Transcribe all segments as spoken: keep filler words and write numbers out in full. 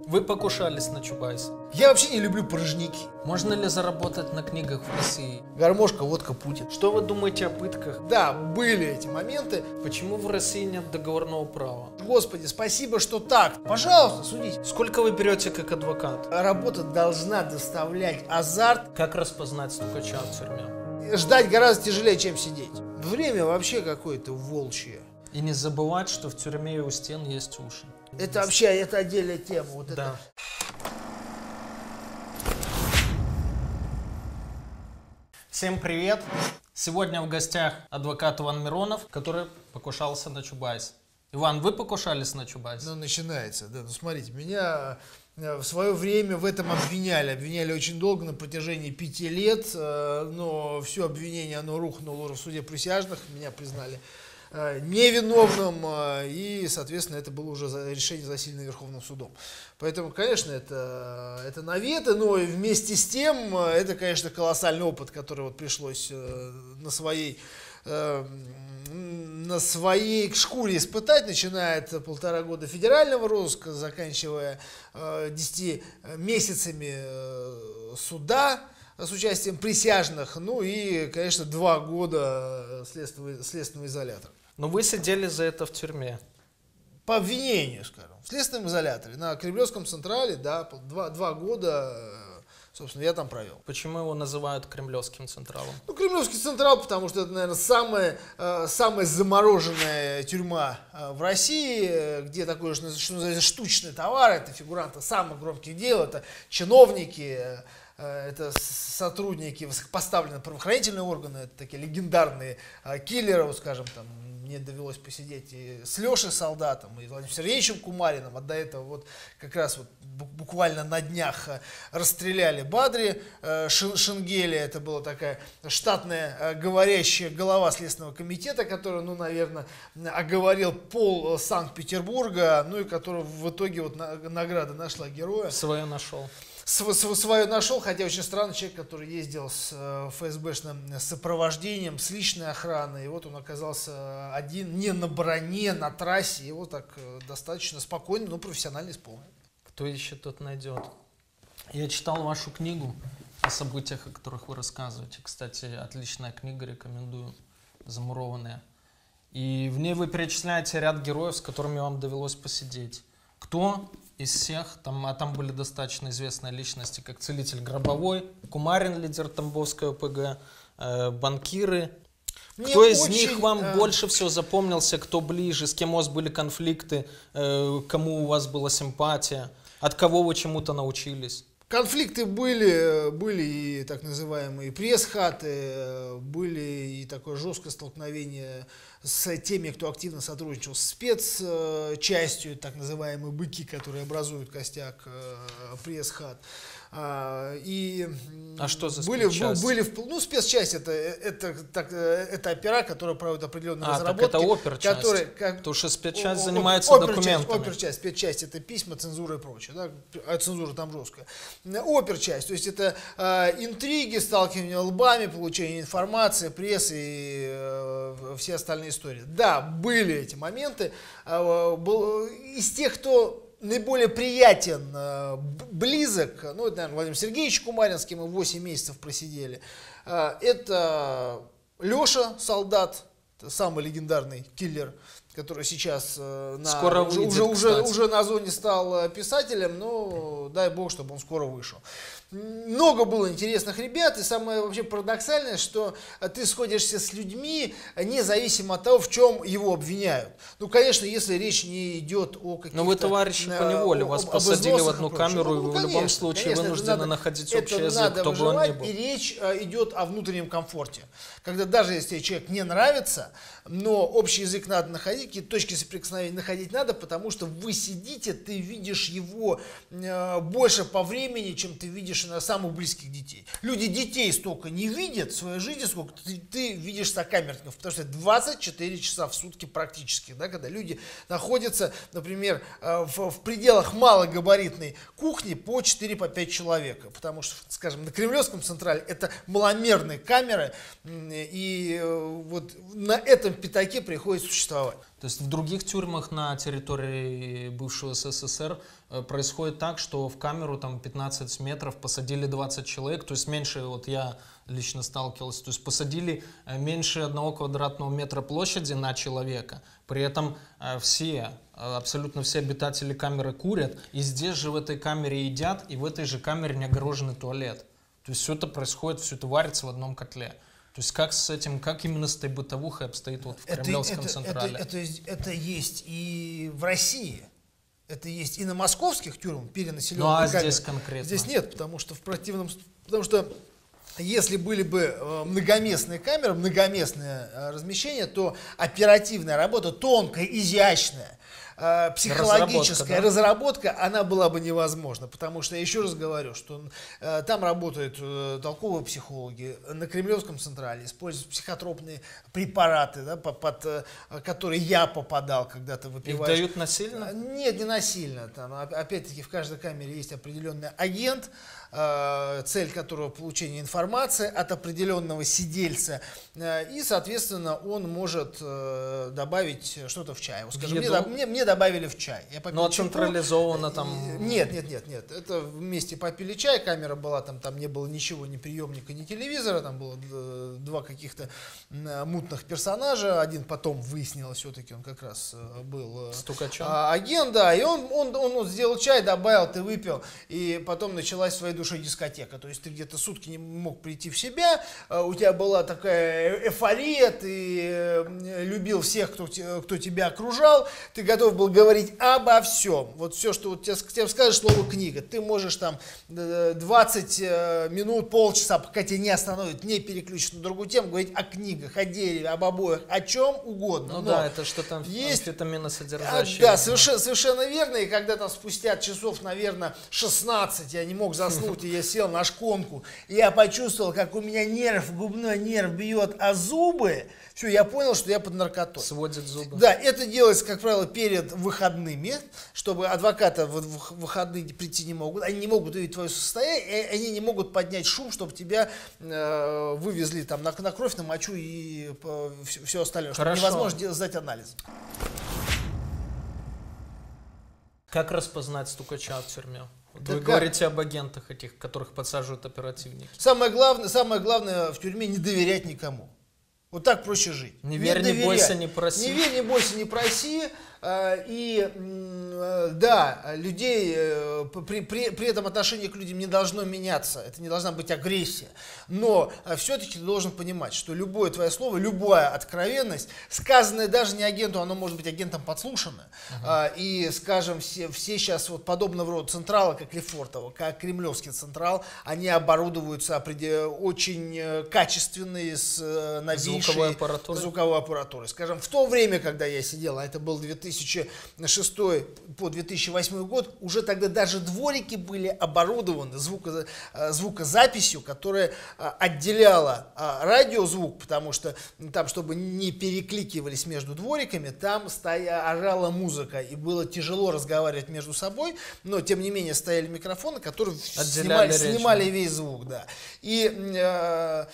Вы покушались на Чубайса. Я вообще не люблю порожники. Можно ли заработать на книгах в России? Гармошка, водка, Путин. Что вы думаете о пытках? Да, были эти моменты. Почему в России нет договорного права? Господи, спасибо, что так. Пожалуйста, судите. Сколько вы берете как адвокат? Работа должна доставлять азарт. Как распознать стукача в тюрьме? Ждать гораздо тяжелее, чем сидеть. Время вообще какое-то волчье. И не забывать, что в тюрьме и у стен есть уши. Это вообще, это отдельная тема. Вот да. это. Всем привет! Сегодня в гостях адвокат Иван Миронов, который покушался на Чубайса. Иван, вы покушались на Чубайса? Ну, начинается, да. Ну, смотрите, меня в свое время в этом обвиняли. Обвиняли очень долго, на протяжении пяти лет. Но все обвинение, оно рухнуло в суде присяжных. Меня признали невиновным, и, соответственно, это было уже решение засилено Верховным судом. Поэтому, конечно, это, это наветы, но вместе с тем, это, конечно, колоссальный опыт, который вот пришлось на своей, на своей шкуре испытать, начиная от полтора года федерального розыска, заканчивая десятью месяцами суда с участием присяжных, ну и, конечно, два года следственного, следственного изолятора. Но вы сидели за это в тюрьме. По обвинению, скажем. В следственном изоляторе. На Кремлевском Централе, да, два, два года, собственно, я там провел. Почему его называют Кремлевским Централом? Ну, Кремлевский Централ, потому что это, наверное, самая, самая замороженная тюрьма в России, где такое, что называется, штучный товар, это фигуранты самых громких дел, это чиновники, это сотрудники высокопоставленных правоохранительных органов, это такие легендарные киллеры, вот, скажем, там, мне довелось посидеть и с Лешей Солдатом, и Владимиром Сергеевичем Кумариным, а до этого вот как раз вот буквально на днях расстреляли Бадри Шенгеля, это была такая штатная говорящая голова Следственного комитета, который, ну, наверное, оговорил пол Санкт-Петербурга, ну и который в итоге вот награда нашла героя. Свое нашел. Свое нашел, хотя очень странный человек, который ездил с ФСБшным сопровождением, с личной охраной, и вот он оказался один, не на броне, на трассе, его так достаточно спокойно, но профессионально исполнил. Кто ищет, тот найдет. Я читал вашу книгу о событиях, о которых вы рассказываете. Кстати, отличная книга, рекомендую, «Замурованная». И в ней вы перечисляете ряд героев, с которыми вам довелось посидеть. Кто из всех, там, а там были достаточно известные личности, как целитель Гробовой, Кумарин, лидер Тамбовской ОПГ, э, банкиры. Мне кто из очень, них вам э... больше всего запомнился, кто ближе, с кем у вас были конфликты, э, кому у вас была симпатия, от кого вы чему-то научились? Конфликты были, были и так называемые пресс-хаты, были и такое жесткое столкновение с теми, кто активно сотрудничал с спецчастью, так называемые быки, которые образуют костяк пресс-хат. И а что за были, спецчасть? Были, ну, спецчасть это, это, так, это опера, которые проводят определенные а, разработки. Так это оперчасть. Которые, как, Потому что спецчасть занимается оперчасть, документами. Оперчасть, спецчасть это письма, цензура и прочее. Да? А цензура там жесткая. Оперчасть, то есть это э, интриги, сталкивание лбами, получение информации, прессы и э, все остальные истории. Да, были эти моменты. Э, был, из тех, кто наиболее приятен, близок, ну, это, наверное, Владимир Сергеевич Кумарин, с кем мы восемь месяцев просидели. Это Леша Солдат, самый легендарный киллер, который сейчас на, скоро уже, выйдет, уже, уже, уже на зоне стал писателем, но дай бог, чтобы он скоро вышел. Много было интересных ребят, и самое вообще парадоксальное, что ты сходишься с людьми независимо от того, в чем его обвиняют. Ну, конечно, если речь не идет о каких-то... Но вы товарищи по неволе, вас посадили в одну камеру, и вы в любом случае вынуждены находить общий язык, кто бы он ни был. И речь идет о внутреннем комфорте. Когда даже если человек не нравится, но общий язык надо находить, какие-то точки соприкосновения находить надо, потому что вы сидите, ты видишь его больше по времени, чем ты видишь на самых близких детей. Люди детей столько не видят в своей жизни, сколько ты, ты видишь сокамерников, потому что двадцать четыре часа в сутки практически, да, когда люди находятся, например, в, в пределах малогабаритной кухни по четыре-пять человека, потому что, скажем, на Кремлевском Централе это маломерные камеры, и вот на этом пятаке приходится существовать. То есть в других тюрьмах на территории бывшего СССР происходит так, что в камеру там пятнадцать метров посадили двадцать человек, то есть меньше, вот я лично сталкивался, то есть посадили меньше одного квадратного метра площади на человека, при этом все, абсолютно все обитатели камеры курят, и здесь же в этой камере едят, и в этой же камере не огороженный туалет. То есть все это происходит, все это варится в одном котле. То есть как с этим, как именно с этой бытовухой обстоит вот в это, Кремлевском это, Централе? Это, это, это есть и в России, это есть и на московских тюрьмах перенаселенных. Ну а камер. здесь конкретно? Здесь нет, потому что в противном, потому что если были бы многоместные камеры, многоместное размещение, то оперативная работа, тонкая, изящная, психологическая разработка, да? разработка, она была бы невозможна, потому что, я еще раз говорю, что э, там работают э, толковые психологи, на Кремлевском Централе используют психотропные препараты, да, под, под э, которые я попадал когда-то выпиваешь. Их дают насильно? Нет, не насильно. Там, опять-таки, в каждой камере есть определенный агент, э, цель которого получение информации от определенного сидельца, э, и, соответственно, он может э, добавить что-то в чай. Вот, скажем, мне, мне, мне добавили в чай. Я Но централизованно там... Нет, нет, нет, нет. Это вместе попили чай, камера была, там, там не было ничего, ни приемника, ни телевизора, там было два каких-то мутных персонажа. Один потом выяснилось, все-таки он как раз был Стукачом. агент, да, и он, он, он, он сделал чай, добавил, ты выпил, и потом началась своей душой дискотека. То есть ты где-то сутки не мог прийти в себя, у тебя была такая эйфория, ты любил всех, кто, кто тебя окружал, ты готов был говорить обо всем. Вот все, что вот тебе, тебе скажет слово книга. Ты можешь там двадцать минут, полчаса, пока тебя не остановят, не переключат на другую тему, говорить о книгах, о дереве, об обоях, о чем угодно. Ну Но да, это что-то есть амфетаминосодержащее. Да, совершенно, совершенно верно. И когда там спустя часов, наверное, шестнадцать я не мог заснуть, и я сел на шконку, и я почувствовал, как у меня нерв, губной нерв бьет о зубы, все, я понял, что я под наркотой. Сводит зубы. Да, это делается, как правило, перед выходными, чтобы адвокаты в выходные прийти не могут. Они не могут увидеть твое состояние, они не могут поднять шум, чтобы тебя э, вывезли там на, на кровь, на мочу и э, все, все остальное. Чтобы невозможно делать, сдать анализ. Как распознать стукача в тюрьме? Вот вы как? говорите об агентах этих, которых подсаживают оперативники. Самое главное, самое главное в тюрьме не доверять никому. Вот так проще жить. Не верь, не, не бойся, не проси. Не верь, не бойся, не проси. И да, людей, при, при, при этом отношение к людям не должно меняться, это не должна быть агрессия. Но все-таки ты должен понимать, что любое твое слово, любая откровенность, сказанная даже не агенту, оно может быть агентом подслушано. Uh-huh. И, скажем, все, все сейчас вот подобного рода централы, как Лефортово, как Кремлевский Централ, они оборудуются очень качественной, с новейшей звуковой аппаратурой. звуковой аппаратурой. Скажем, в то время, когда я сидел, а это был две тысячи шестой по две тысячи восьмой год, уже тогда даже дворики были оборудованы звуко, звукозаписью, которая отделяла радиозвук, потому что там, чтобы не перекликивались между двориками, там стоя, орала музыка, и было тяжело разговаривать между собой, но тем не менее стояли микрофоны, которые снимали, снимали весь звук. Да. И э,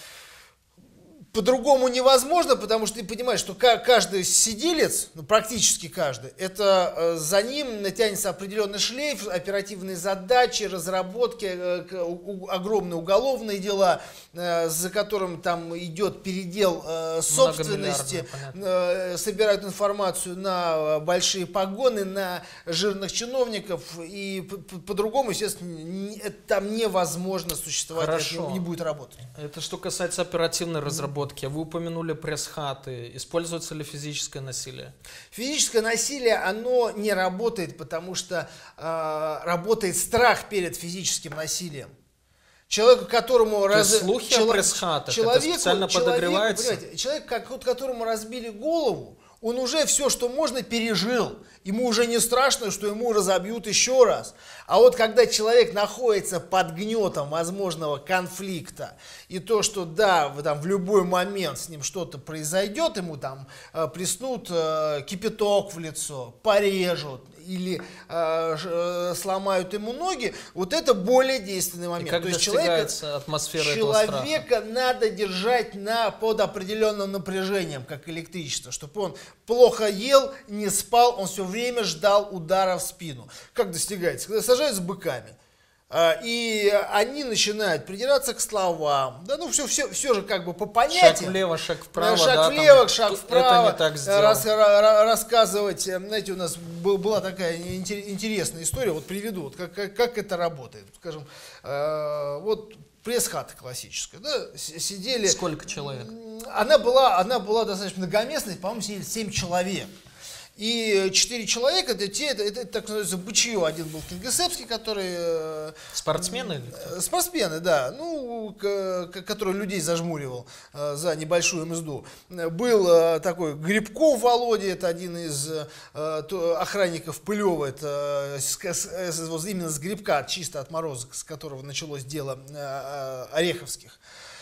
по-другому невозможно, потому что ты понимаешь, что каждый сиделец, ну, практически каждый, это э, за ним натянется определенный шлейф, оперативные задачи, разработки, э, у, огромные уголовные дела, э, за которым там идет передел э, собственности, э, собирают информацию на большие погоны, на жирных чиновников, и по-другому, естественно, не, там невозможно существовать, Хорошо. Это не, не будет работать. Это что касается оперативной разработки. Вы упомянули пресс-хаты. Используется ли физическое насилие? Физическое насилие, оно не работает, потому что э, работает страх перед физическим насилием. Человеку, которому... То раз... есть слухи чело... о пресс-хатах, человеку, это специально человеку, подогревается? Человек, которому разбили голову, он уже все, что можно, пережил. Ему уже не страшно, что ему разобьют еще раз. А вот когда человек находится под гнетом возможного конфликта, и то, что да, там, в любой момент с ним что-то произойдет, ему там э, плеснут э, кипяток в лицо, порежут, или э, ш, сломают ему ноги, вот это более действенный момент. И как То есть достигается человека, атмосфера человека этого страха? надо держать на, под определенным напряжением, как электричество, чтобы он плохо ел, не спал, он все время ждал удара в спину. Как достигается? Когда сажают с быками, и они начинают придираться к словам, да, ну все, все, все же как бы по понятиям. Шаг влево, шаг вправо. Шаг да, влево, там, шаг вправо. Это не так сделал. Рас, ра, рассказывать, знаете, у нас была такая интересная история, вот приведу, вот как, как, как это работает. Скажем, э, вот пресс-хата классическая, да, сидели... Сколько человек? Она была, она была достаточно многоместной, по-моему, сидели семь человек. И четыре человека, это те, это, это так называется бычье. Один был Кингисеппский, который... Спортсмены? Э, спортсмены, да. Ну, к, к, который людей зажмуривал э, за небольшую мзду. Был э, такой Грибков Володя, это один из э, то, охранников Пылева, это э, с, с, вот именно с Грибка, чисто отморозок, с которого началось дело э, э, Ореховских.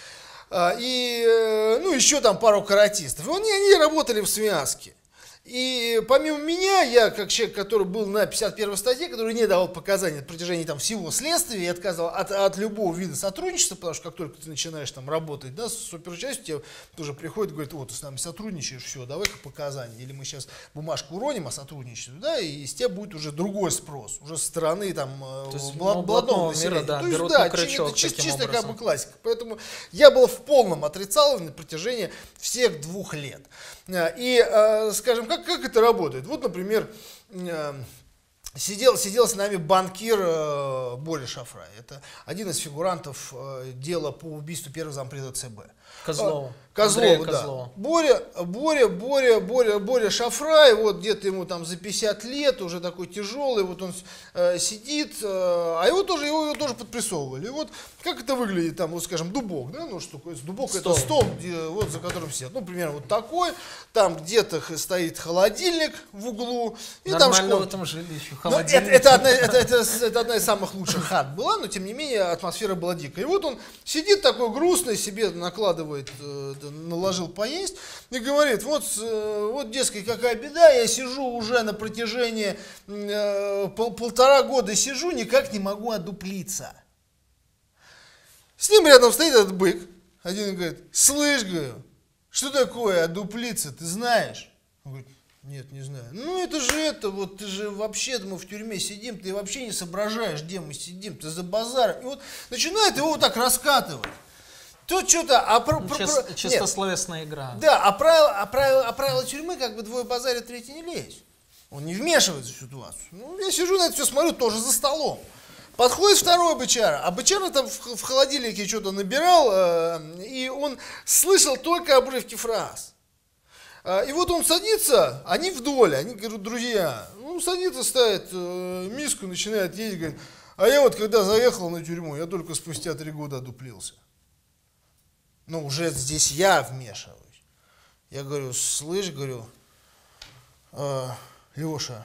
И, э, ну, еще там пару каратистов. И они, они работали в связке. И помимо меня, я как человек, который был на пятьдесят первой статье, который не давал показания на протяжении там, всего следствия и отказывал от, от любого вида сотрудничества, потому что как только ты начинаешь там работать, да, с суперчастью, тебе тоже приходит и говорит, вот, ты с нами сотрудничаешь, все, давай-ка показания. Или мы сейчас бумажку уроним о сотрудничестве, да, и с тебя будет уже другой спрос, уже со стороны там блатного, блатного населения. Да, То есть, берут да, на крючок, это чисто, чисто образом. как бы классика. Поэтому я был в полном отрицалове на протяжении всех двух лет. И, скажем, как, как это работает? Вот, например, сидел, сидел с нами банкир Боря Шафрай. Это один из фигурантов дела по убийству первого зампреда ЦБ. Козлова. Козлова, да. Козлова. Боря, Боря, Боря, Боря, Боря Шафрай, вот где-то ему там за пятьдесят лет, уже такой тяжелый, вот он э, сидит, э, а его тоже, его, его тоже подпрессовывали. И вот как это выглядит, там, вот скажем, дубок, да, ну что такое, дубок Стол. это стол, где, вот за которым сидят, ну, примерно вот такой, там где-то стоит холодильник в углу, и Нормально там школа. в этом жилище, Ну, холодильник. это, это, одна, это, это, это одна из самых лучших хат была, но тем не менее атмосфера была дикая. И вот он сидит такой грустный, себе накладывает, э, наложил поесть и говорит, вот, э, вот, дескать, какая беда, я сижу уже на протяжении э, пол, полтора года сижу, никак не могу одуплиться. С ним рядом стоит этот бык, один говорит, слышь, говорю, что такое одуплиться, ты знаешь? Он говорит, нет, не знаю. Ну это же это, вот ты же вообще, мы в тюрьме сидим, ты вообще не соображаешь, где мы сидим, ты за базаром. И вот начинает его вот так раскатывать. Тут что-то... А про, Ну, про, чис- про, чисто нет, словесная игра. да, а правила, а, правила, а правила тюрьмы как бы двое базарят, третий не лезет. Он не вмешивается в ситуацию. Ну, я сижу на это все, смотрю, тоже за столом. Подходит второй бычара, а бычара там в, в холодильнике что-то набирал, э, и он слышал только обрывки фраз. И вот он садится, они вдоль, они говорят, друзья, он садится, ставит э, миску, начинает есть, говорит, а я вот когда заехал на тюрьму, я только спустя три года одуплился. Ну, уже здесь я вмешиваюсь. Я говорю, слышь, говорю, э, Леша,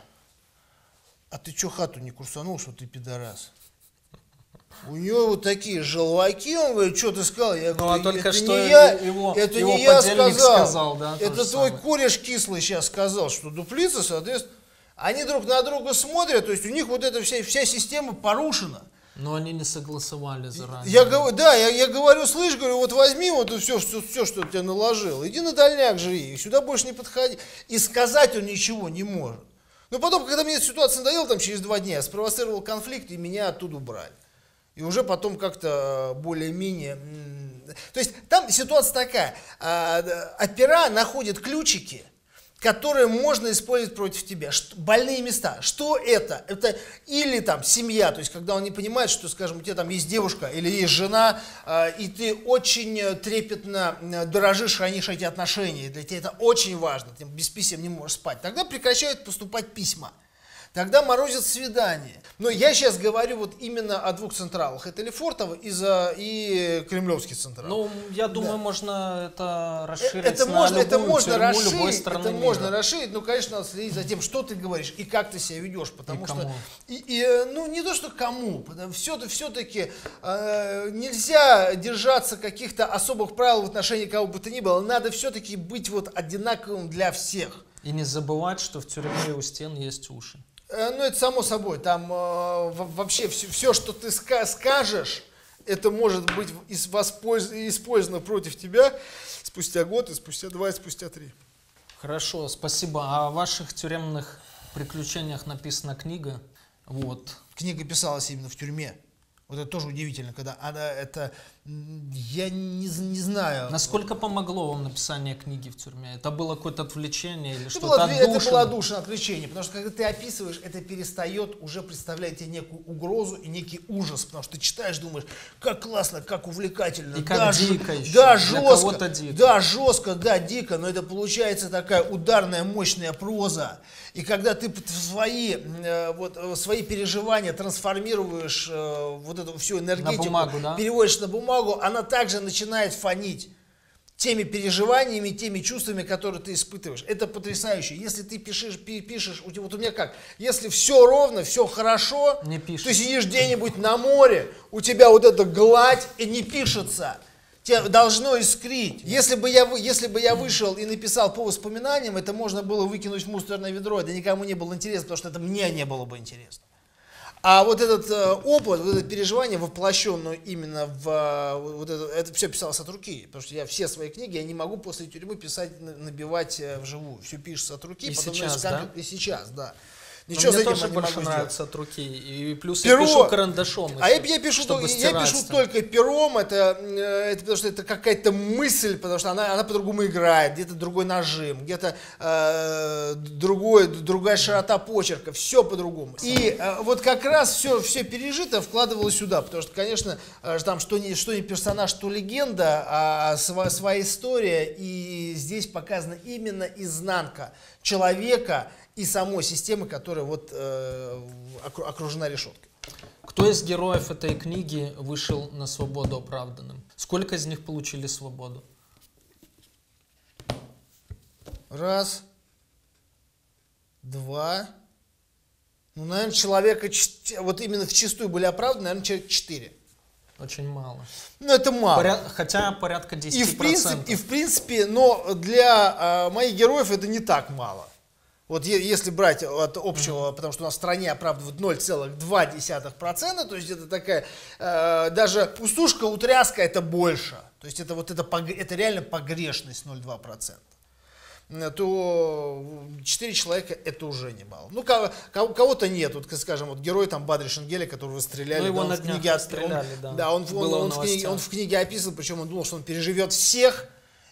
а ты что хату не курсанул, что ты пидорас? У него вот такие желваки, он говорит, что ты сказал? Я Ну, говорю, а только это что не я, его, это его не я подельник сказал, сказал, да, то это же твой самое. кореш кислый сейчас сказал, что дуплица, соответственно, они друг на друга смотрят, то есть у них вот эта вся, вся система порушена. Но они не согласовали заранее. Я говорю, да, я, я говорю, слышь, говорю, вот возьми вот все, все, все, что ты наложил, иди на дальняк живи, сюда больше не подходи. И сказать он ничего не может. Но потом, когда мне эта ситуация надоела, там через два дня, я спровоцировал конфликт, и меня оттуда убрали. И уже потом как-то более-менее... То есть там ситуация такая, опера находят ключики, которые можно использовать против тебя. Больные места. Что это? Это или там семья, то есть когда он не понимает, что, скажем, у тебя там есть девушка или есть жена, и ты очень трепетно дорожишь, хранишь эти отношения, и для тебя это очень важно, ты без писем не можешь спать. Тогда прекращают поступать письма. Тогда морозят свидание. Но я сейчас говорю вот именно о двух централах. Это Лефортово и, за, и Кремлевский централ. Ну, я думаю, да. можно это расширить это на можно, любую это можно тюрьму расширить, любой страны это мира. можно расширить, но, конечно, надо следить за тем, что ты говоришь и как ты себя ведешь, потому И что, кому. и, и, ну, не то, что кому, все-таки, все-таки э, нельзя держаться каких-то особых правил в отношении кого бы то ни было, надо все-таки быть вот одинаковым для всех. И не забывать, что в тюрьме у стен есть уши. Ну, это само собой. Там э, вообще все, все, что ты ска скажешь, это может быть использовано против тебя спустя год, и спустя два, и спустя три. Хорошо, спасибо. А о ваших тюремных приключениях написана книга. Вот. Книга писалась именно в тюрьме. Вот это тоже удивительно, когда она это, я не, не знаю. Насколько помогло вам написание книги в тюрьме? Это было какое-то отвлечение или что-то было, отдушина? Это было отдушина, отвлечение, потому что когда ты описываешь, это перестает уже представлять тебе некую угрозу и некий ужас, потому что ты читаешь, думаешь, как классно, как увлекательно. И как да, дико еще. Да, Для жестко, дико. да, жестко, да, дико, но это получается такая ударная, мощная проза. И когда ты свои, э, вот, свои переживания трансформируешь, э, вот эту всю энергетику, на бумагу, да? переводишь на бумагу, она также начинает фонить теми переживаниями, теми чувствами, которые ты испытываешь. Это потрясающе. Если ты пишешь, пишешь, вот у меня как, если все ровно, все хорошо, не пишешь. Ты сидишь где-нибудь на море, у тебя вот эта гладь и не пишется. Тебя должно искрить. Если бы, я, если бы я вышел и написал по воспоминаниям, это можно было выкинуть в мусорное ведро. Это никому не было интересно, потому что это мне не было бы интересно. А вот этот э, опыт, вот это переживание, воплощенное именно в... Э, вот это, это все писалось от руки. Потому что я все свои книги, я не могу после тюрьмы писать, набивать э, вживую. Все пишется от руки. И потом сейчас, да? И сейчас, да. Ничего мне тоже больше нравится от руки. И плюс перо, я пишу карандашом. А еще, я, пишу, только, я пишу только пером, это, это потому что это какая-то мысль, потому что она, она по-другому играет, где-то другой нажим, где-то э, другой, другая широта почерка, все по-другому. И э, вот как раз все, все пережито вкладывалось сюда, потому что, конечно, э, там что не, что не персонаж, что легенда, а своя, своя история, и здесь показана именно изнанка человека и самой системы, которая вот э, окружена решеткой. Кто из героев этой книги вышел на свободу оправданным? Сколько из них получили свободу? Раз, два, ну, наверное, человека, вот именно вчистую были оправданы, наверное, человек четыре. Очень мало. Ну, это мало. Поряд... Хотя порядка десяти процентов. И в принципе, и в принципе но для э, моих героев это не так мало. Вот если брать от общего, mm-hmm. потому что у нас в стране оправдывают ноль целых два десятых процента, то есть это такая, э, даже пустушка, утряска это больше. То есть это, вот это, это реально погрешность ноль целых два десятых процента. То четыре человека это уже немало. Ну, кого-то нет. Вот, скажем, вот герой там Бадри Шенгеля, которого стреляли. Ну, его да, на в книге, стреляли, он, да. Да, он, он, он, в книге, он в книге описан, причем он думал, что он переживет всех.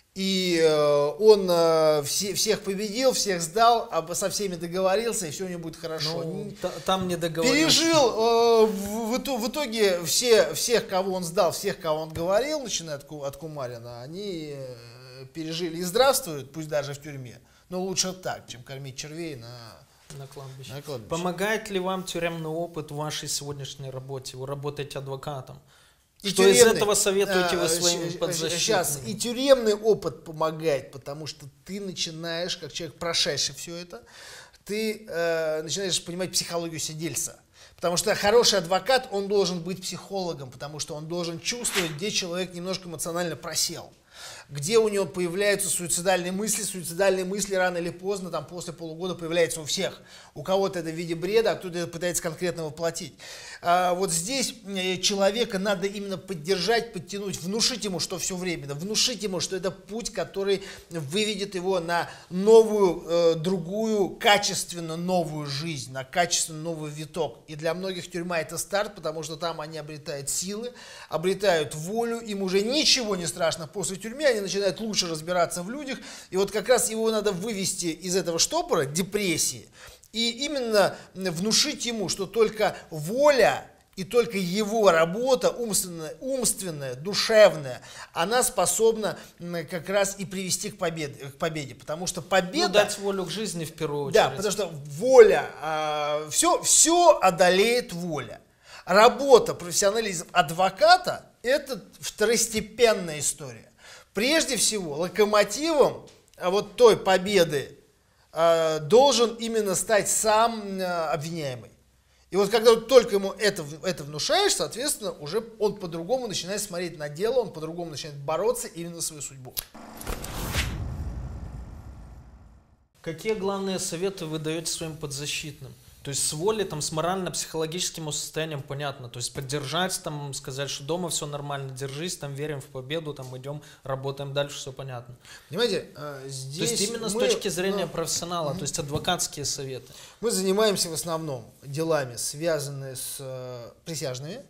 И э, он э, все, всех победил, всех сдал, а со всеми договорился, и все у него будет хорошо. Ну, там не договорился. Пережил, э, в, в, в итоге все, всех, кого он сдал, всех, кого он говорил, начиная от, от Кумарина, они э, пережили и здравствуют, пусть даже в тюрьме. Но лучше так, чем кормить червей на, на, кладбище. на кладбище. Помогает ли вам тюремный опыт в вашей сегодняшней работе? Вы работаете адвокатом. И что тюремный, из этого советуете вы своим подзащитным? Сейчас и тюремный опыт помогает, потому что ты начинаешь, как человек, прошедший все это, ты э, начинаешь понимать психологию сидельца. Потому что хороший адвокат, он должен быть психологом, потому что он должен чувствовать, где человек немножко эмоционально просел. Где у него появляются суицидальные мысли. Суицидальные мысли рано или поздно, там после полугода появляются у всех. У кого-то это в виде бреда, а кто-то это пытается конкретно воплотить. А вот здесь человека надо именно поддержать, подтянуть, внушить ему, что все временно, внушить ему, что это путь, который выведет его на новую, э, другую, качественно новую жизнь, на качественно новый виток. И для многих тюрьма это старт, потому что там они обретают силы, обретают волю, им уже ничего не страшно после тюрьмы, они начинают лучше разбираться в людях. И вот как раз его надо вывести из этого штопора, депрессии, и именно внушить ему, что только воля и только его работа умственная, умственная, душевная, она способна как раз и привести к победе. К победе, потому что победа... Ну, дать волю к жизни в первую очередь. Да, потому что воля, э, все, все одолеет воля. Работа, профессионализм адвоката – это второстепенная история. Прежде всего, локомотивом вот той победы э, должен именно стать сам э, обвиняемый. И вот когда вот только ему это, это внушаешь, соответственно, уже он по-другому начинает смотреть на дело, он по-другому начинает бороться именно за свою судьбу. Какие главные советы вы даете своим подзащитным? То есть с волей, там, с морально-психологическим состоянием понятно. То есть поддержать, там, сказать, что дома все нормально, держись, там, верим в победу, там, идем, работаем дальше, все понятно. Понимаете, здесь... То есть именно мы, с точки зрения ну, профессионала, то есть адвокатские советы. Мы занимаемся в основном делами, связанными с э, присяжными.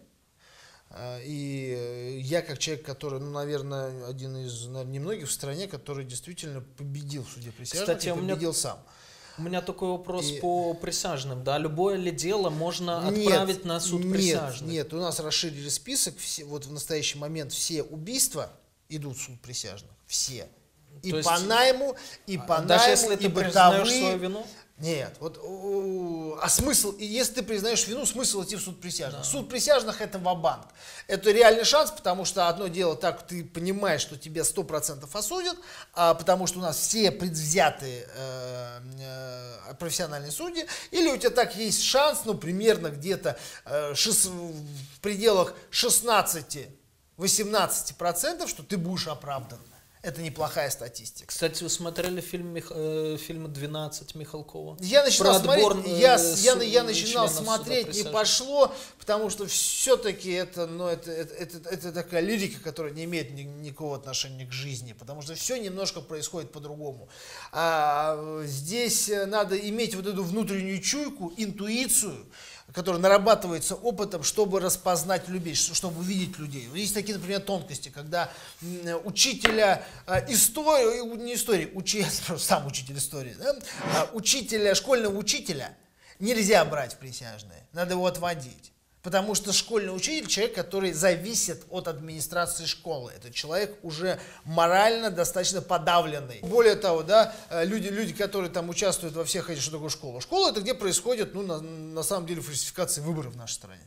И я, как человек, который, ну, наверное, один из, наверное, немногих в стране, который действительно победил в суде присяжных, Кстати, и у меня... победил сам. У меня такой вопрос И... по присяжным, да, любое ли дело можно нет, отправить на суд нет, присяжных? Нет, у нас расширили список, все, вот в настоящий момент все убийства идут в суд присяжных, все. И То по есть, найму, и по найму, даже если и ты бытовые... признаешь свою вину? Нет, вот, а смысл, и если ты признаешь вину, смысл идти в суд присяжных. Да. Суд присяжных — это ва-банк. Это реальный шанс, потому что одно дело, так ты понимаешь, что тебя сто процентов осудят, а потому что у нас все предвзятые э, э, профессиональные судьи, или у тебя так есть шанс, ну, примерно где-то э, шест... в пределах шестнадцати-восемнадцати процентов, что ты будешь оправдан. Это неплохая статистика. Кстати, вы смотрели фильм, э, фильм «двенадцать» Михалкова? Я начинал Про смотреть, отбор, я, э, я, су- я начинал членов смотреть, суда не присяжных. пошло, потому что все-таки это, ну, это, это, это, это такая лирика, которая не имеет ни, никакого отношения к жизни, потому что все немножко происходит по-другому. А, здесь надо иметь вот эту внутреннюю чуйку, интуицию, которая нарабатывается опытом, чтобы распознать людей, чтобы увидеть людей. Есть такие, например, тонкости, когда учителя истории, не истории, учи, сам учитель истории, да, учителя, школьного учителя нельзя брать в присяжные, надо его отводить. Потому что школьный учитель — человек, который зависит от администрации школы. Это человек уже морально достаточно подавленный. Более того, да, люди, люди, которые там участвуют во всех этих, что такое школа? Школа — это где происходит, ну, на, на самом деле, фальсификация выборов в нашей стране.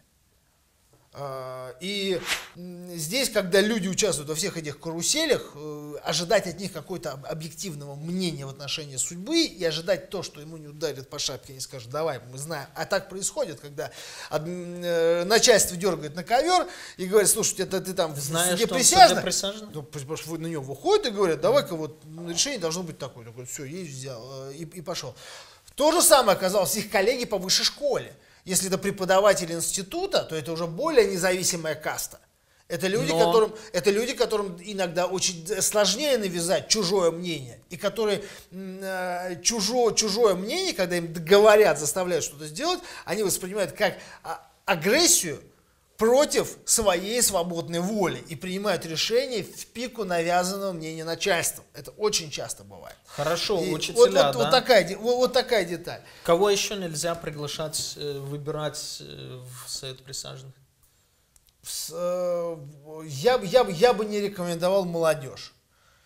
И здесь, когда люди участвуют во всех этих каруселях, ожидать от них какого-то объективного мнения в отношении судьбы и ожидать то, что ему не ударят по шапке и не скажут: давай, мы знаем. А так происходит, когда начальство дергает на ковер и говорит: слушай, это ты там Знаешь, в суде что он в присяжных, суде присяжных? ну, на него выходит и говорят: давай-ка вот решение должно быть такое. Такой: все, есть, взял и, и пошел. То же самое оказалось их коллеги по высшей школе. Если это преподаватель института, то это уже более независимая каста. Это люди, Но... которым, это люди, которым иногда очень сложнее навязать чужое мнение. И которые э, чужое, чужое мнение, когда им говорят, заставляют что-то сделать, они воспринимают как а, агрессию против своей свободной воли и принимают решения в пику навязанного мнения начальством. Это очень часто бывает. Хорошо, И учителя, вот, вот, да? вот, такая, вот, вот такая деталь. Кого еще нельзя приглашать, э, выбирать э, в совет присяжных? С, э, я, бы- я, бы- я бы не рекомендовал молодежь.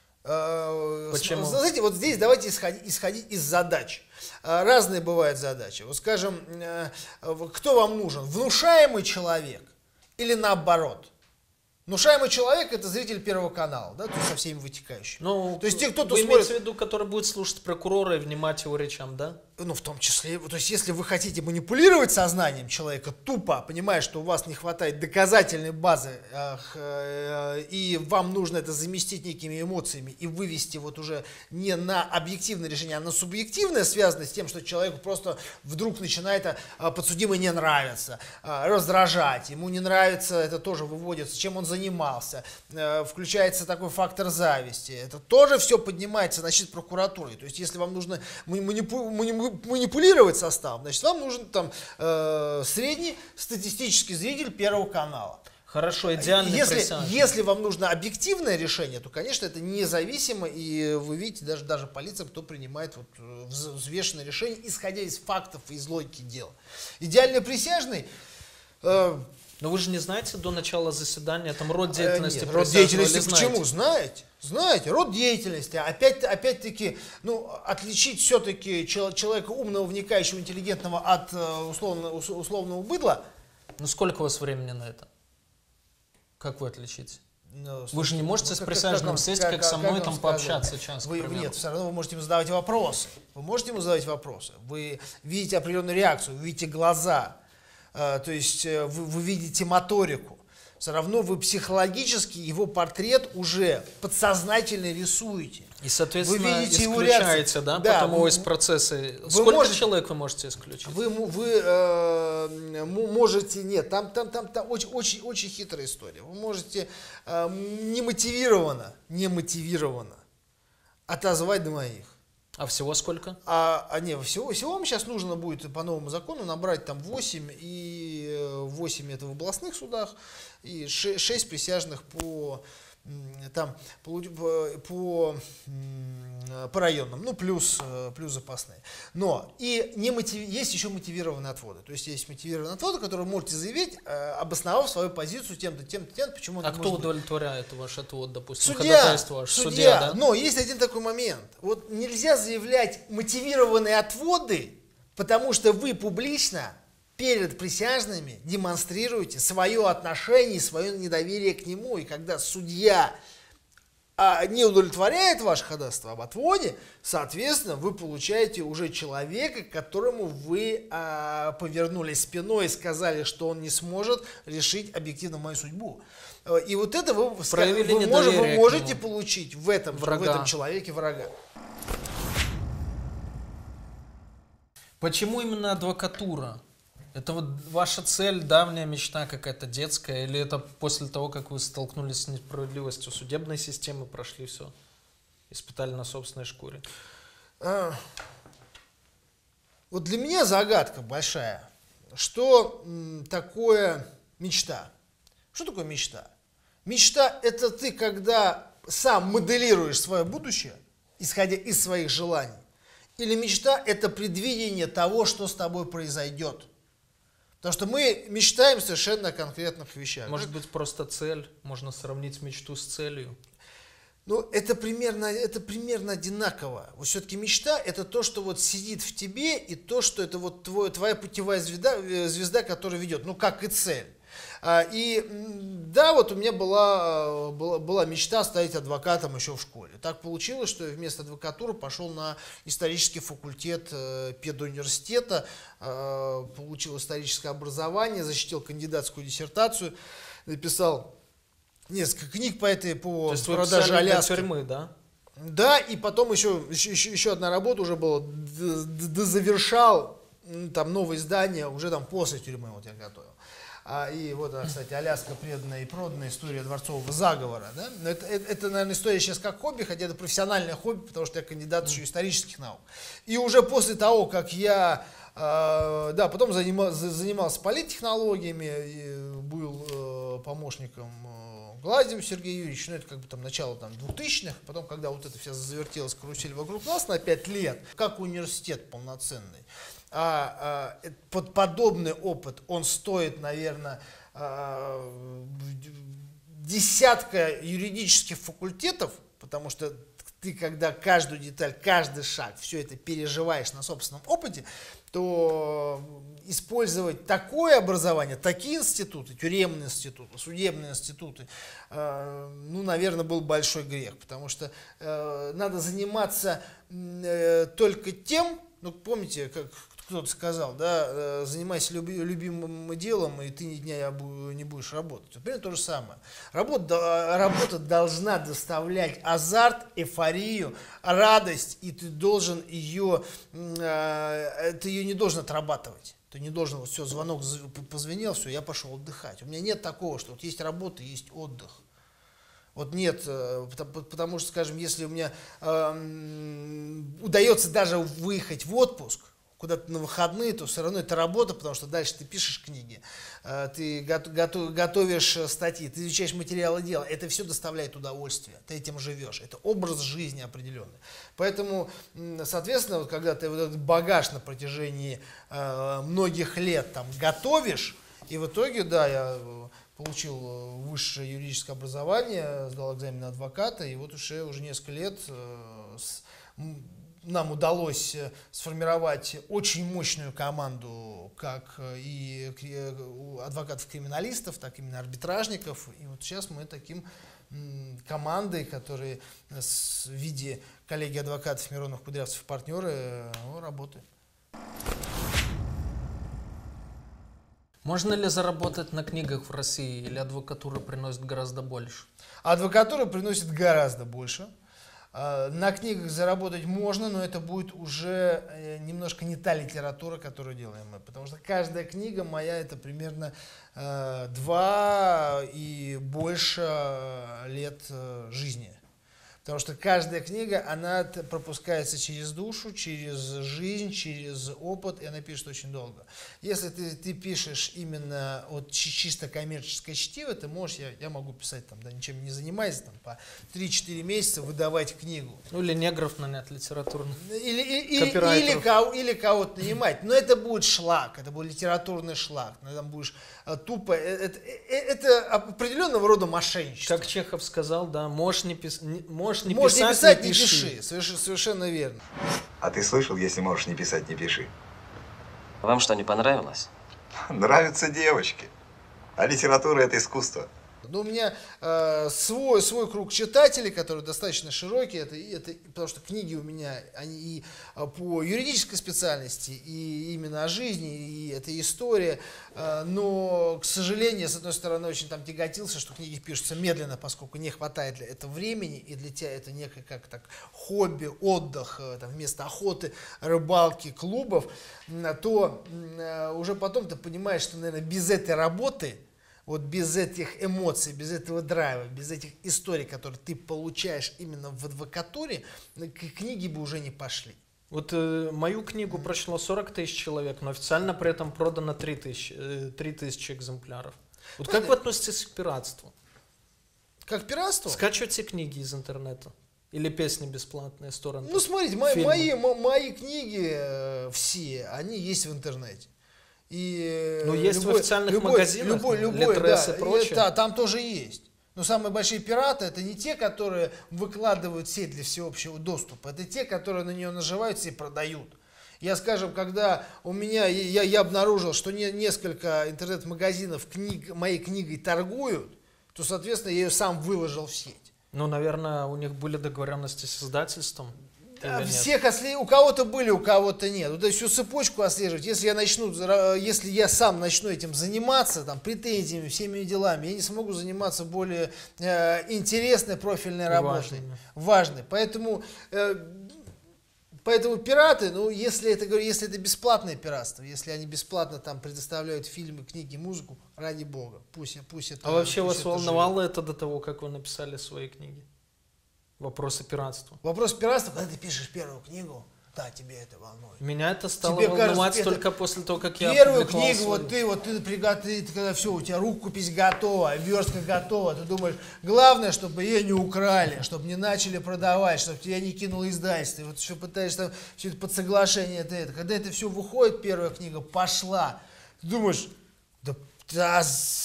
Э, Почему? с- Знаете, вот здесь давайте исходить, исходить из задач. Э, Разные бывают задачи. Вот скажем, э, в- кто вам нужен? Внушаемый человек или наоборот? Внушаемый человек — это зритель Первого канала, да, то есть со всеми вытекающими. Ну, То есть те, кто-то вы смотрит- имеете в виду, который будет слушать прокурора и внимать его речам, да? Ну, в том числе, то есть, если вы хотите манипулировать сознанием человека тупо, понимая, что у вас не хватает доказательной базы, э, э, и вам нужно это заместить некими эмоциями и вывести вот уже не на объективное решение, а на субъективное, связанное с тем, что человеку просто вдруг начинает э, подсудимый не нравиться, э, раздражать, ему не нравится, это тоже выводится, чем он занимался, э, включается такой фактор зависти, это тоже все поднимается, значит, прокуратурой. То есть, если вам нужно манипу- манипу- манипулировать составом, значит, вам нужен там э, средний статистический зритель Первого канала. Хорошо, идеальный Если, присяжный. если вам нужно объективное решение, то, конечно, это независимо, и вы видите, даже, даже полиция, кто принимает вот, э, вз- взвешенное решение, исходя из фактов и из логики дела. Идеальный присяжный... э, Но вы же не знаете до начала заседания там род Э, деятельности Нет, род присяжного, деятельности или знаете? почему? Знаете? Знаете, род деятельности. Опять, опять-таки, ну, отличить все-таки человека умного, вникающего, интеллигентного от э, условно, ус- условного быдла. Ну сколько у вас времени на это? Как вы отличите? Ну, Вы же не можете ну, с как- присяжным вам- сесть, как со мной, вам там сказать? пообщаться час, к Вы, примеру. нет, все равно вы можете ему задавать вопросы. Вы можете ему задавать вопросы. Вы видите определенную реакцию, вы видите глаза. Э, то есть э, вы, вы видите моторику. Все равно вы психологически его портрет уже подсознательно рисуете. И, соответственно, вы видите исключаете, да, да, потом его из процесса. Сколько можете, человек вы можете исключить? Вы, вы э, можете, нет, там, там, там, там очень, очень, очень хитрая история. Вы можете э, немотивированно, немотивированно отозвать двоих. А всего сколько? А, а не, всего, всего вам сейчас нужно будет по новому закону набрать там восемь, и восемь это в областных судах, и шесть присяжных по, там, по, по, по районным, ну плюс, плюс запасные. Но и не мотив, есть еще мотивированные отводы. То есть есть мотивированные отводы, которые вы можете заявить, обосновав свою позицию тем-то, тем-то, тем-то, почему. А кто удовлетворяет ваш отвод, допустим, судья, ходатайство ваше? Судья, судья, да? Но есть один такой момент. Вот нельзя заявлять мотивированные отводы, потому что вы публично перед присяжными демонстрируете свое отношение, свое недоверие к нему. И когда судья а, не удовлетворяет ваше ходатайство об отводе, соответственно, вы получаете уже человека, к которому вы а, повернулись спиной и сказали, что он не сможет решить объективно мою судьбу. И вот это вы, вы, мож, вы можете получить в этом, в этом человеке врага. Почему именно адвокатура? Это вот ваша цель, давняя мечта какая-то детская, или это после того, как вы столкнулись с несправедливостью судебной системы, прошли все, испытали на собственной шкуре? А, вот для меня загадка большая, что м, такое мечта? Что такое мечта? Мечта – это ты, когда сам моделируешь свое будущее, исходя из своих желаний. Или мечта – это предвидение того, что с тобой произойдет. Потому что мы мечтаем совершенно о конкретных вещах. Может быть, просто цель, можно сравнить мечту с целью. Ну, это примерно, это примерно одинаково. Вот все-таки мечта – это то, что вот сидит в тебе, и то, что это вот твой, твоя путевая звезда, звезда, которая ведет, ну, как и цель. И да, вот у меня была, была, была мечта стать адвокатом еще в школе. Так получилось, что я вместо адвокатуры пошел на исторический факультет педуниверситета, получил историческое образование, защитил кандидатскую диссертацию, написал несколько книг по этой, по продаже Аляски. Тюрьмы, да? Да, и потом еще, еще, еще одна работа уже была, дозавершал там новое издание уже там после тюрьмы вот я готовил. А, и вот, кстати, Аляска преданная и проданная, история дворцового заговора. Да? Но это, это, это, наверное, история сейчас как хобби, хотя это профессиональное хобби, потому что я кандидат еще исторических наук. И уже после того, как я, э, да, потом занима, занимался политтехнологиями, и был э, помощником э, Гладзева Сергея Юрьевича, ну это как бы там начало там, двухтысячных, потом, когда вот это вся завертелась карусель вокруг нас на пять лет, как университет полноценный. А, а, под подобный опыт, он стоит, наверное, а, десятка юридических факультетов, потому что ты, когда каждую деталь, каждый шаг, все это переживаешь на собственном опыте, то использовать такое образование, такие институты, тюремные институты, судебные институты, э, ну, наверное, был большой грех, потому что э, надо заниматься э, только тем, ну, помните, как кто-то сказал, да, занимайся люби, любимым делом, и ты ни дня не будешь работать. Примерно то же самое. Работа, работа должна доставлять азарт, эйфорию, радость, и ты должен ее, ты ее не должен отрабатывать. Ты не должен, вот все, звонок позвенел, все, я пошел отдыхать. У меня нет такого, что вот есть работа, есть отдых. Вот нет, потому, потому что, скажем, если у меня э, удается даже выехать в отпуск, куда-то на выходные, то все равно это работа, потому что дальше ты пишешь книги, ты готовишь статьи, ты изучаешь материалы дела. Это все доставляет удовольствие, ты этим живешь. Это образ жизни определенный. Поэтому, соответственно, вот когда ты вот этот багаж на протяжении многих лет там готовишь, и в итоге, да, я получил высшее юридическое образование, сдал экзамен на адвоката, и вот уже, уже несколько лет с, нам удалось сформировать очень мощную команду как и адвокатов-криминалистов, так и именно арбитражников. И вот сейчас мы таким командой, которые в виде коллеги адвокатов Миронов, Кудрявцев и партнеры, ну, работаем. Можно ли заработать на книгах в России, или адвокатура приносит гораздо больше? Адвокатура приносит гораздо больше. На книгах заработать можно, но это будет уже немножко не та литература, которую делаем мы. Потому что каждая книга моя — это примерно э, два и больше лет жизни. Потому что каждая книга, она пропускается через душу, через жизнь, через опыт, и она пишет очень долго. Если ты, ты пишешь именно вот чисто коммерческое чтиво, ты можешь, я, я могу писать, там, да, ничем не занимаясь, там, по три-четыре месяца выдавать книгу. Ну или негров нанять литературных. Или, или, или, кого, или кого-то нанимать. Но это будет шлак, это будет литературный шлак. Там будешь тупо, это, это определенного рода мошенничество. Как Чехов сказал, да, можешь не, пис... можешь не можешь писать, не, писать, не не пиши. пиши. Совершенно, совершенно верно. А ты слышал, если можешь не писать, не пиши? Вам что, не понравилось? Нравятся девочки. А литература — это искусство. Но у меня э, свой, свой круг читателей, который достаточно широкий, это, это, потому что книги у меня они и по юридической специальности, и именно о жизни, и это история. Э, но, к сожалению, с одной стороны, очень там тяготился, что книги пишутся медленно, поскольку не хватает для этого времени, и для тебя это некое как так хобби, отдых, э, там, вместо охоты, рыбалки, клубов, то э, уже потом ты понимаешь, что, наверное, без этой работы, вот без этих эмоций, без этого драйва, без этих историй, которые ты получаешь именно в адвокатуре, книги бы уже не пошли. Вот э, мою книгу прочло сорок тысяч человек, но официально при этом продано три тысячи, э, три тысячи экземпляров. Вот как вы относитесь к пиратству? Как к пиратству? Скачивайте книги из интернета. Или песни бесплатные, стороны. Ну, смотрите, мои, мои, мои книги э, все, они есть в интернете. И ну, есть любой, в официальных любой, магазинах, любой, любой, Литрес да, и прочее. Да, там тоже есть. Но самые большие пираты — это не те, которые выкладывают сеть для всеобщего доступа. Это те, которые на нее наживаются и продают. Я, скажем, когда у меня, я, я обнаружил, что не, несколько интернет-магазинов книг, моей книгой торгуют, то, соответственно, я ее сам выложил в сеть. Ну, наверное, у них были договоренности с издательством. Всех отслеживать, у кого-то были, у кого-то нет. Вот эту всю цепочку отслеживать. Если я начну, если я сам начну этим заниматься, там, претензиями, всеми делами, я не смогу заниматься более э, интересной, профильной работой. Важными. Важной. Поэтому, э, поэтому пираты, ну, если это, если это бесплатное пиратство, если они бесплатно там предоставляют фильмы, книги, музыку, ради бога, пусть, пусть это. А вообще пусть вас это волновало живет. это до того, как вы написали свои книги? Вопросы пиратства. Вопрос пиратства, когда ты пишешь первую книгу, да, тебе это волнует. Меня это стало Тебе волновать кажется, только после того, как я первую опубликовал книгу, свою. вот ты, вот ты, ты, ты, когда все, у тебя рукопись готова, верстка готова, ты думаешь, главное, чтобы ее не украли, чтобы не начали продавать, чтобы тебя не кинуло издательство. И вот все пытаешься там, все это под соглашение, это, это. Когда это все выходит, первая книга пошла, ты думаешь, да, да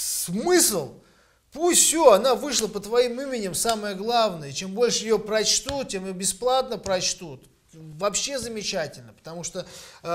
смысл? Пусть все, она вышла по твоим именем, самое главное. Чем больше ее прочтут, тем и бесплатно прочтут. Вообще замечательно, потому что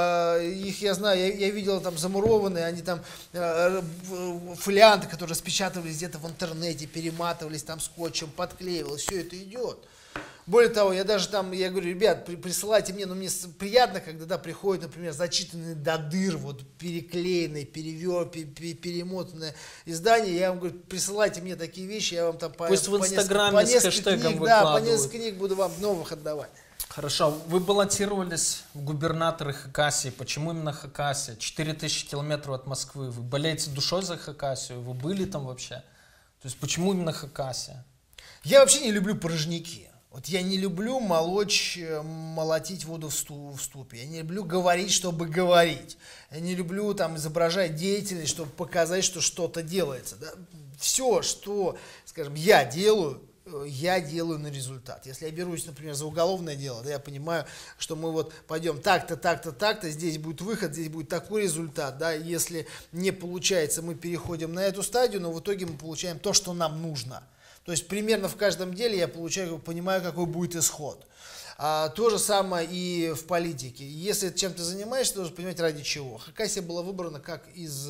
э, их, я знаю, я, я видел там замурованные, они там э, фолианты, которые распечатывались где-то в интернете, перематывались там скотчем, подклеивалось, все это идет. Более того, я даже там, я говорю, ребят, при, присылайте мне, но мне приятно, когда да, приходит, например, зачитанный до дыр, вот переклеенное, перевер, пер, перемотанное издание, я вам говорю, присылайте мне такие вещи, я вам там по, Пусть в по Инстаграме несколько, с по хэштегом книг, да, по выкладывают. несколько книг буду вам новых отдавать. Хорошо, вы баллотировались в губернаторы Хакасии. Почему именно Хакасия? четыре тысячи километров от Москвы. Вы болеете душой за Хакасию? Вы были там вообще? То есть почему именно Хакасия? Я вообще не люблю порожники. Вот я не люблю молочь, молотить воду в, сту, в ступе. Я не люблю говорить, чтобы говорить. Я не люблю там изображать деятельность, чтобы показать, что что-то делается. Да? Все, что, скажем, я делаю, я делаю на результат. Если я берусь, например, за уголовное дело, да, я понимаю, что мы вот пойдем так-то, так-то, так-то, здесь будет выход, здесь будет такой результат. Да? Если не получается, мы переходим на эту стадию, но в итоге мы получаем то, что нам нужно. То есть примерно в каждом деле я получаю, понимаю, какой будет исход. А, то же самое и в политике. Если чем ты занимаешься, ты должен понимать, ради чего. Хакасия была выбрана как, из,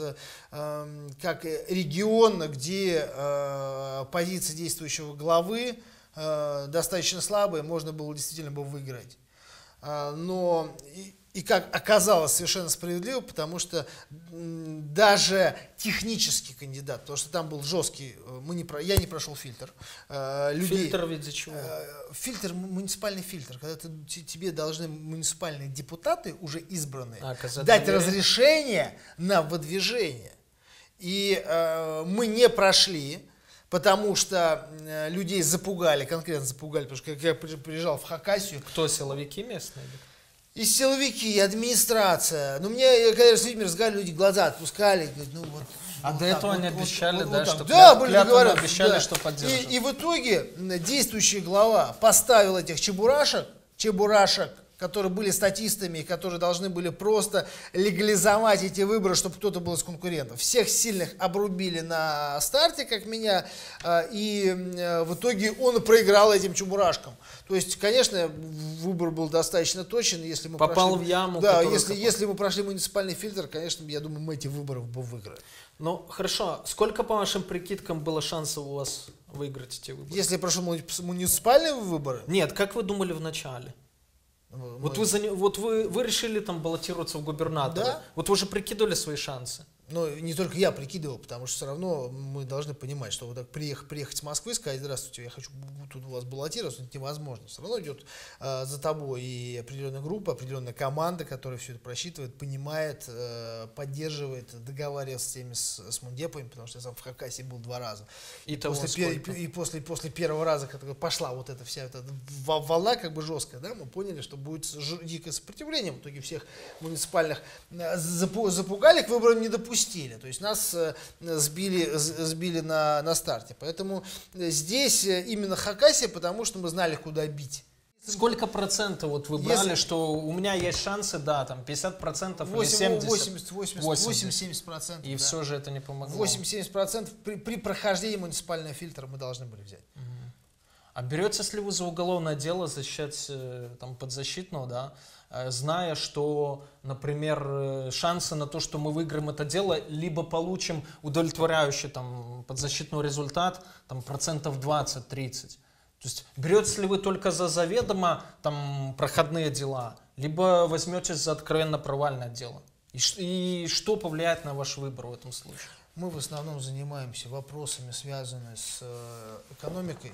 э, как регион, где э, позиция действующего главы э, достаточно слабая, можно было действительно бы выиграть. А, но И как оказалось, совершенно справедливо, потому что даже технический кандидат, потому что там был жесткий, мы не про, я не прошел фильтр. Э, людей, Фильтр в виде чего? Э, фильтр, муниципальный фильтр, когда ты, тебе должны муниципальные депутаты, уже избранные, А, дать доверие? разрешение на выдвижение. И э, мы не прошли, потому что э, людей запугали, конкретно запугали, потому что я приезжал в Хакасию. Кто, силовики местные? И силовики, и администрация. Ну, мне, когда с людьми разговаривали, люди глаза отпускали. Говорят, ну, вот, А вот до так, этого вот, они вот, обещали, вот, да, вот так. что Да, клят- были клятвенно договоренности, обещали, да. что поддержат. И, и в итоге действующий глава поставил этих чебурашек, чебурашек, которые были статистами, которые должны были просто легализовать эти выборы, чтобы кто-то был из конкурентов. Всех сильных обрубили на старте, как меня, и в итоге он проиграл этим чебурашкам. То есть, конечно, выбор был достаточно точен. Если мы Попал прошли, в яму, да, которую если, копал. если мы прошли муниципальный фильтр, конечно, я думаю, мы эти выборы бы выиграли. Ну, хорошо. Сколько, по вашим прикидкам, было шансов у вас выиграть эти выборы? Если я прошел муниципальные выборы, Нет, как вы думали в начале? мы- Вот, вы, заня- вот вы, вы решили там баллотироваться в губернатора. Да. Вот вы же прикидывали свои шансы. но не только я прикидывал, потому что все равно мы должны понимать, что вот так приехать, приехать с Москвы, сказать, здравствуйте, я хочу тут у вас баллотироваться, это невозможно. Все равно идет э, за тобой и определенная группа, определенная команда, которая все это просчитывает, понимает, э, поддерживает, договаривается с теми, с, с мундепами, потому что я сам в Хакасии был два раза. И того После, пер- сколько? и после, после первого раза, когда пошла вот эта вся эта во- волна как бы жесткая, да, мы поняли, что будет ж- дикое сопротивление. В итоге всех муниципальных э, запу- запугали, к выборам не допустили. То есть нас э, сбили, с- сбили на, на старте. Поэтому э, здесь э, именно Хакасия, потому что мы знали, куда бить. Сколько процентов вот вы Если- брали, что у меня есть шансы, да, там пятьдесят процентов или семьдесят восемьдесят, восемьдесят, восемьдесят. восемьдесят процентов. И да. все же это не помогло. восемьдесят процентов при, при прохождении муниципального фильтра мы должны были взять. А беретесь ли вы за уголовное дело защищать э, там, подзащитного, да, э, зная, что, например, э, шансы на то, что мы выиграем это дело, либо получим удовлетворяющий там, подзащитный результат, там, процентов двадцать-тридцать. То есть беретесь ли вы только за заведомо там, проходные дела, либо возьметесь за откровенно провальное дело? И, ш- и что повлияет на ваш выбор в этом случае? Мы в основном занимаемся вопросами, связанными с э, экономикой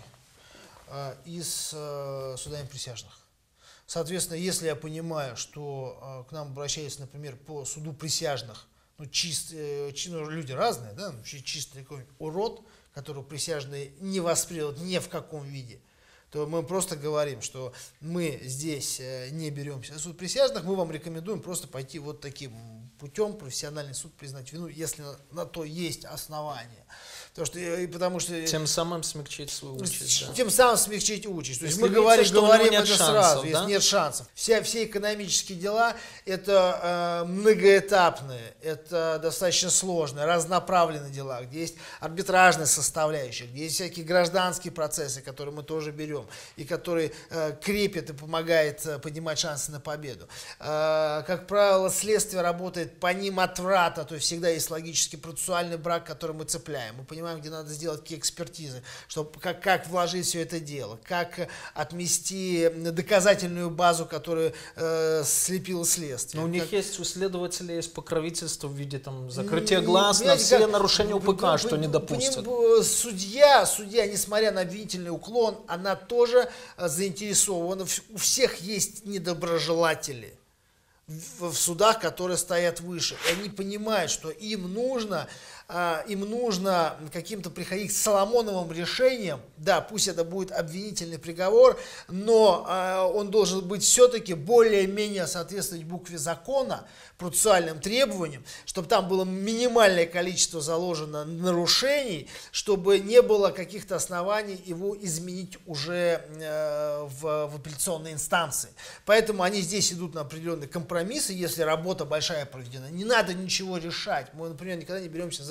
э, и с э, судами присяжных. Соответственно, если я понимаю, что э, к нам обращаются, например, по суду присяжных, ну, чист, э, чи- ну, люди разные, да, ну, чи- чистый какой-нибудь урод, которого присяжные не воспримут ни в каком виде, то мы просто говорим, что мы здесь э, не беремся за суд присяжных, мы вам рекомендуем просто пойти вот таким путем, профессиональный суд признать вину, если на, на то есть основания. Потому что, э, потому что Тем самым смягчить свою участь. Да. тем самым смягчить участь. То есть Если мы говорим, видите, что у него говорим нет это шансов, сразу, да? если нет шансов. Все, все экономические дела это э, многоэтапные, это достаточно сложные, разнонаправленные дела, где есть арбитражная составляющая, где есть всякие гражданские процессы, которые мы тоже берем, и которые э, крепят и помогают э, поднимать шансы на победу. Э, как правило, следствие работает по ним от врата, то есть всегда есть логический процессуальный брак, который мы цепляем. Мы понимаем, где надо сделать какие экспертизы, чтобы, как, как вложить все это дело, как отмести доказательную базу, которую э, слепило следствие. Но у них Как- есть, у следователей есть покровительство в виде там, закрытия Не- глаз на понимаете, все как- нарушения вы- УПК, вы- что вы- не поним- допустят. э, Судья, судья, несмотря на обвинительный уклон, она тоже э, заинтересована. В- У всех есть недоброжелатели в, в судах, которые стоят выше. И они понимают, что им нужно, а, им нужно каким-то приходить к Соломоновым решениям. Да, пусть это будет обвинительный приговор, но а, он должен быть все-таки более-менее соответствовать букве закона, процессуальным требованиям, чтобы там было минимальное количество заложено нарушений, чтобы не было каких-то оснований его изменить уже э, в, в апелляционной инстанции. Поэтому они здесь идут на определенные компромиссы, если работа большая проведена. Не надо ничего решать. Мы, например, никогда не беремся за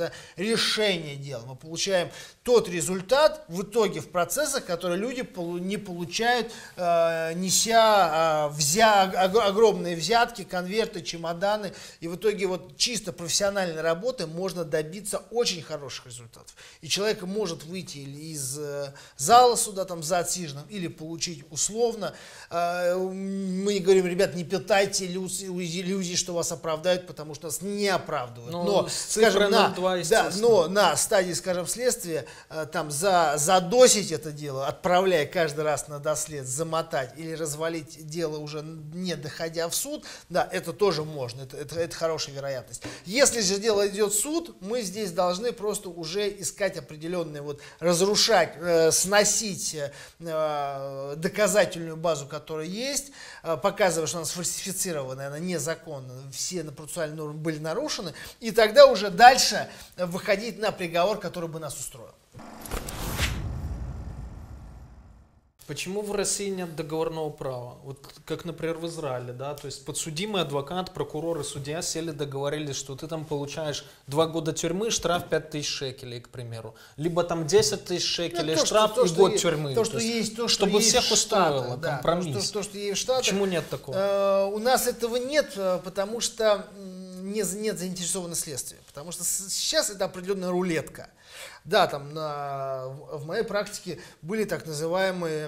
за решение дела. Мы получаем тот результат в итоге в процессах, которые люди не получают, э, неся э, взя, огромные взятки, конверты, чемоданы. И в итоге вот чисто профессиональной работы можно добиться очень хороших результатов. И человек может выйти из э, зала суда там за отсиженным или получить условно. Э, мы говорим, ребят, не питайте иллюзий, что вас оправдают, потому что нас не оправдывают. Но, но скажем, на, два, да, но на стадии, скажем, следствия э, там за, задосить это дело, отправляя каждый раз на дослед, замотать или развалить дело уже не доходя в суд, да, это тоже можно, это, это, это хорошая вероятность. Если же дело идет в суд, мы здесь должны просто уже искать определенные, вот, разрушать, э, сносить э, доказательную базу, которая есть, э, показывая, что она сфальсифицирована, она незаконна, все процессуальные нормы были нарушены, и тогда уже дальше выходить на приговор, который бы нас устроил. Почему в России нет договорного права? Вот как, например, в Израиле, да, то есть подсудимый, адвокат, прокурор и судья сели, договорились, что ты там получаешь два года тюрьмы, штраф пять тысяч шекелей, к примеру. Либо там десять тысяч шекелей, ну, штраф то, и что, год то, тюрьмы. То, что то есть, есть, то, что чтобы есть всех в Штатах, устроило, да, компромисс. То, то, что есть в Штатах. Почему нет такого? Э, у нас этого нет, потому что не, нет заинтересованного следствия. Потому что сейчас это определенная рулетка. Да, там на, в моей практике были так называемые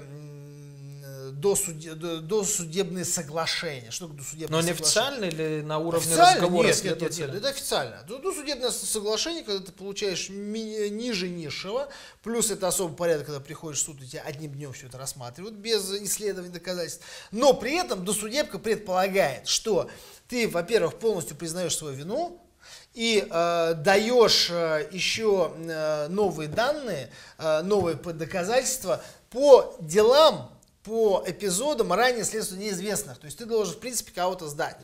досудебные соглашения. Что такое досудебное Но не соглашение? официально или на уровне официально? разговора Нет, следователя? нет, нет, нет, это официально. Досудебное соглашение, когда ты получаешь ми- ниже низшего, плюс это особый порядок, когда приходишь в суд, и тебя одним днем все это рассматривают, без исследований доказательств. Но при этом досудебка предполагает, что ты, во-первых, полностью признаешь свою вину, и э, даешь э, еще э, новые данные, э, новые доказательства по делам, по эпизодам ранее следствию неизвестных. То есть ты должен, в принципе, кого-то сдать.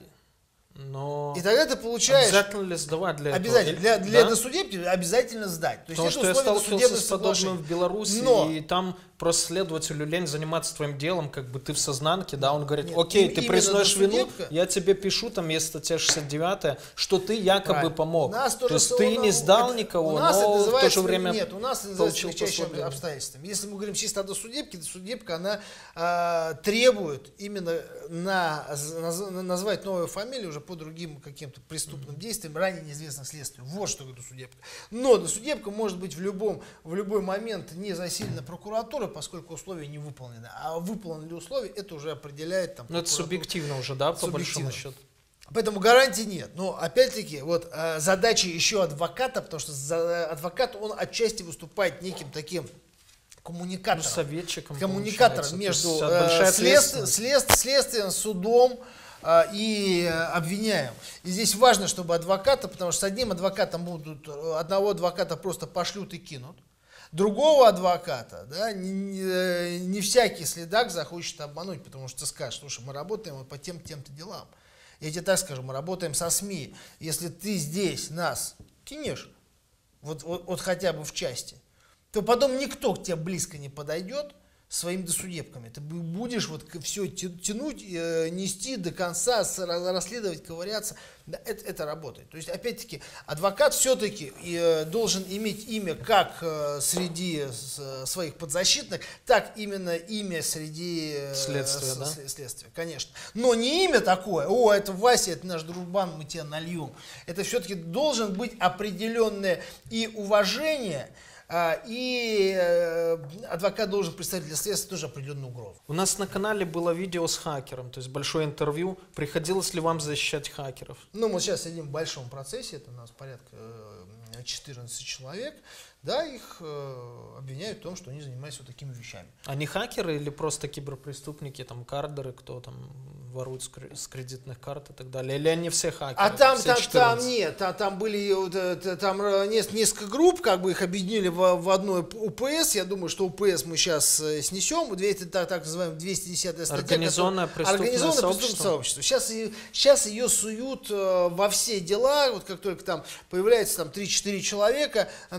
Но И тогда ты получаешь... обязательно ли сдавать для обязательно. этого? Для, для Да? досудебки обязательно сдать. То есть Потому это что я условия сталкивался досудебных с подобным соглашений. в Беларуси, Но- и там просто следователю лень заниматься твоим делом, как бы ты в сознанке, да, он говорит, Нет, окей, им- ты именно признаешь вину, досудебка- я тебе пишу, там есть статья шестьдесят девятая, что ты якобы Правильно. помог. У нас То тоже есть со- ты ну, не сдал это- никого, у нас это но в то называется, же время нет, у нас это называется получил смягчающими послабление. обстоятельствами. Если мы говорим чисто о досудебке, досудебка, она э, требует именно на, на, назвать новую фамилию уже по другим каким-то преступным действиям, ранее неизвестных следствий. Вот что такое досудебка. Но досудебка может быть в, любом, в любой момент не засилена прокуратурой, поскольку условия не выполнены. А выполнены ли условия, это уже определяет там. Ну это прокуратура. субъективно уже, да, по Субъективно. большому счету. Поэтому гарантий нет. Но опять-таки, вот э, задача еще адвоката, потому что за, адвокат, он отчасти выступает неким таким коммуникатором. Ну, советчиком, коммуникатором получается. между То есть, большая э, след, ответственность. след, следствием, судом э, и э, обвиняемым. И здесь важно, чтобы адвоката, потому что с одним адвокатом будут, одного адвоката просто пошлют и кинут. Другого адвоката, да, не, не, не всякий следак захочет обмануть, потому что скажет, слушай, мы работаем вот по тем, тем-то делам. Я тебе так скажу, мы работаем со СМИ. Если ты здесь нас кинешь, вот, вот, вот хотя бы в части, то потом никто к тебе близко не подойдет своими досудебками. Ты будешь вот все тянуть, нести до конца, расследовать, ковыряться. Да, это, это работает. То есть, опять-таки, адвокат все-таки должен иметь имя как среди своих подзащитных, так именно имя среди следствия, да? следствия, конечно. Но не имя такое, о, это Вася, это наш дружбан, мы тебя нальем. Это все-таки должен быть определенное и уважение, и адвокат должен представить для следствия тоже определенную угрозу. У нас на канале было видео с хакером, то есть большое интервью. Приходилось ли вам защищать хакеров? Ну, мы сейчас сидим в большом процессе, это у нас порядка четырнадцать человек. Да, их э, обвиняют в том, что они занимаются вот такими вещами. Они хакеры или просто киберпреступники, там кардеры, кто там ворует с, с кредитных карт и так далее? Или они все хакеры? А там, все там, там нет, там, там были вот, там несколько групп, как бы их объединили в, в одной УПС. Я думаю, что УПС мы сейчас снесем. Это так, так называемая двести десятая статья. Организованное преступное Организованное сообщество. преступное сообщество. Сейчас, сейчас ее суют во все дела. Вот как только там появляется там три-четыре человека.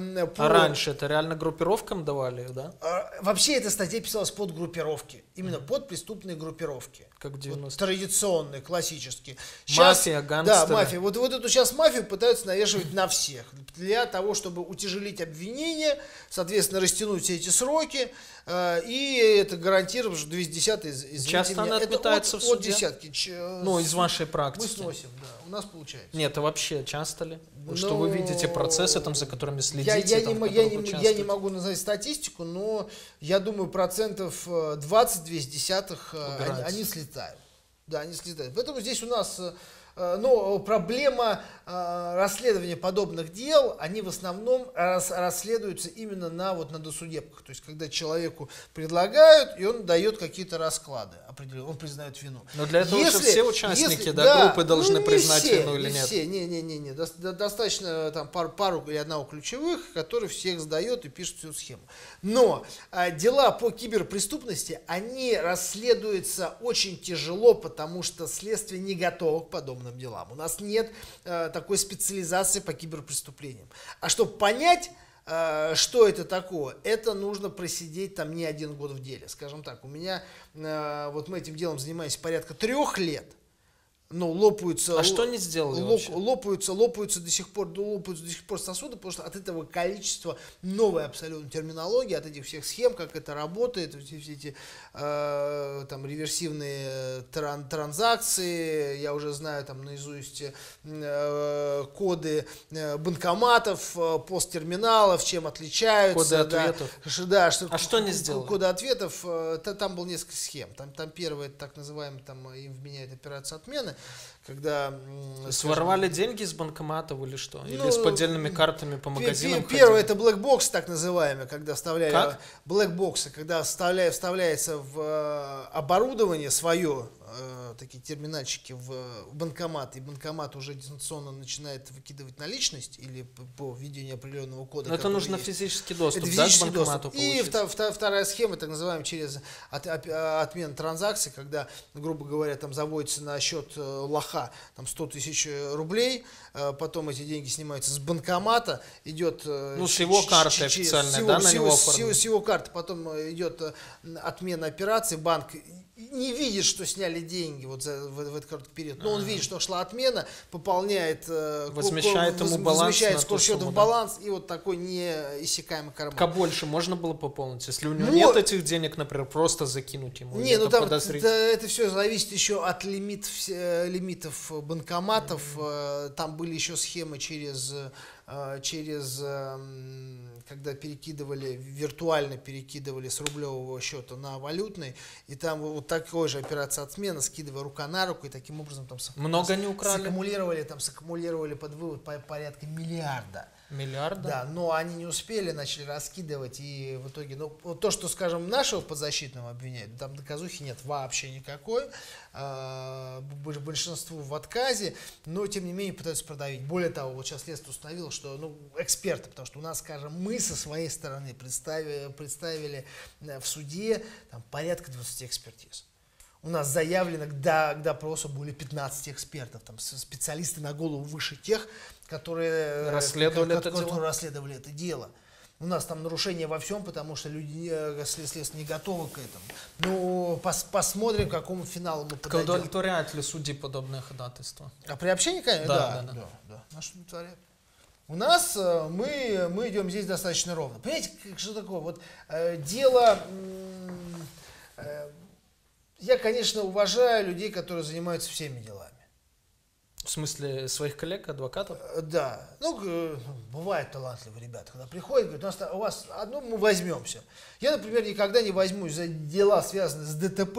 раньше это реально группировкам давали, да? А, вообще эта статья писалась под группировки. Именно mm-hmm. под преступные группировки. Как в девяностых. Вот, традиционные, классические. Сейчас, мафия, гангстеры. Да, мафия. Вот, вот эту сейчас мафию пытаются навешивать на всех. Для того, чтобы утяжелить обвинения, соответственно, растянуть все эти сроки. Э, и это гарантирует, что двести десятый, извините Часто меня, она это отметается от, в суде? от десятки. Ч, ну, из вашей практики. Мы сносим, да. У нас получается. Нет, а вообще часто ли? Но... Что вы видите процессы, там, за которыми следите? Я, я, там, не, я, не, я не могу назвать статистику, но я думаю, процентов двадцать двести десятых они, они слетают. Да, они слетают. Поэтому здесь у нас ну, проблема э, расследования подобных дел, они в основном рас, расследуются именно на, вот, на досудебках. То есть, когда человеку предлагают, и он дает какие-то расклады, определенно, он признает вину. Но для этого если, же все участники если, да, да, группы должны ну, признать все, вину или не нет? Все, не, не, не, не. До, достаточно там, пару, пару или одного ключевых, который всех сдает и пишет всю схему. Но э, дела по киберпреступности, они расследуются очень тяжело, потому что следствие не готово к подобным делам. У нас нет э, такой специализации по киберпреступлениям. А чтобы понять, э, что это такое, это нужно просидеть там не один год в деле. Скажем так, у меня, э, вот мы этим делом занимаемся порядка трех лет. Ну, лопаются, а что они сделали лоп, лопаются, лопаются до сих пор, лопаются до сих пор сосуды, потому что от этого количества новой абсолютно терминологии, от этих всех схем, как это работает, все, все эти э, там реверсивные тран, транзакции, я уже знаю там наизусть э, коды банкоматов, посттерминалов, чем отличаются. Коды ответов. Да, да, что, а что они сделали? Коды ответов, там было несколько схем. Там, там первое, так называемый, там им вменяет операция отмены. Когда, своровали деньги из банкоматов или что? Или ну, с поддельными картами по магазинам? Первое это блэкбокс, так называемый, когда вставляли как? блэкбоксы, когда вставляя, вставляется в оборудование свое, э, такие терминальчики в банкомат, и банкомат уже дистанционно начинает выкидывать наличность или по, по введению определенного кода. Но это нужно есть. физический доступ, это да, физический к банкомату доступ. И получить? вта, вторая схема, так называемая, через от, от, отмену транзакций, когда, грубо говоря, там заводится на счет лоха там сто тысяч рублей, потом эти деньги снимаются с банкомата, идет... Ну, с его карты официальной, да, на него оформлено? С его карты, потом идет отмена операции, банк не видит, что сняли деньги вот за, в, в этот короткий период, но он видит, что шла отмена, пополняет, возмещает ему баланс, возмещает скорость счета в баланс, и вот такой неиссякаемый карман. А больше можно было пополнить, если у него ну, нет этих денег, например, просто закинуть ему? Не, ну там это, это все зависит еще от лимит, лимитов банкоматов, mm-hmm. там были еще схемы через, через когда перекидывали, виртуально перекидывали с рублевого счета на валютный, и там вот такой же операция отмена, скидывая рука на руку, и таким образом там много не украли? Саккумулировали, там саккумулировали под вывод порядка миллиарда. Миллиарда? Да, но они не успели, начали раскидывать, и в итоге, ну, вот то, что, скажем, нашего подзащитного обвиняют, там доказухи нет вообще никакой, а, большинство в отказе, но, тем не менее, пытаются продавить. Более того, вот сейчас следствие установило, что, ну, эксперты, потому что у нас, скажем, мы со своей стороны представили, представили в суде там, порядка двадцати экспертиз. У нас заявлено к, до, к допросу более пятнадцати экспертов, там, специалисты на голову выше тех, которые расследовали, как, это, которые дело? расследовали это дело. У нас там нарушения во всем, потому что люди следствие не готовы к этому. Ну, пос, посмотрим, к какому финалу мы подойдем. Удовлетворяют ли судьи подобное ходатайство? А приобщение, конечно, да. Да, да, да. да, да. Нас удовлетворяют. У нас мы, мы идем здесь достаточно ровно. Понимаете, что такое? Вот э, дело... Э, Я, конечно, уважаю людей, которые занимаются всеми делами. В смысле, своих коллег, адвокатов? Да. Ну, бывают талантливые ребята, когда приходят, говорят, у, нас, у вас одно мы возьмемся. Я, например, никогда не возьмусь за дела, связанные с ДТП.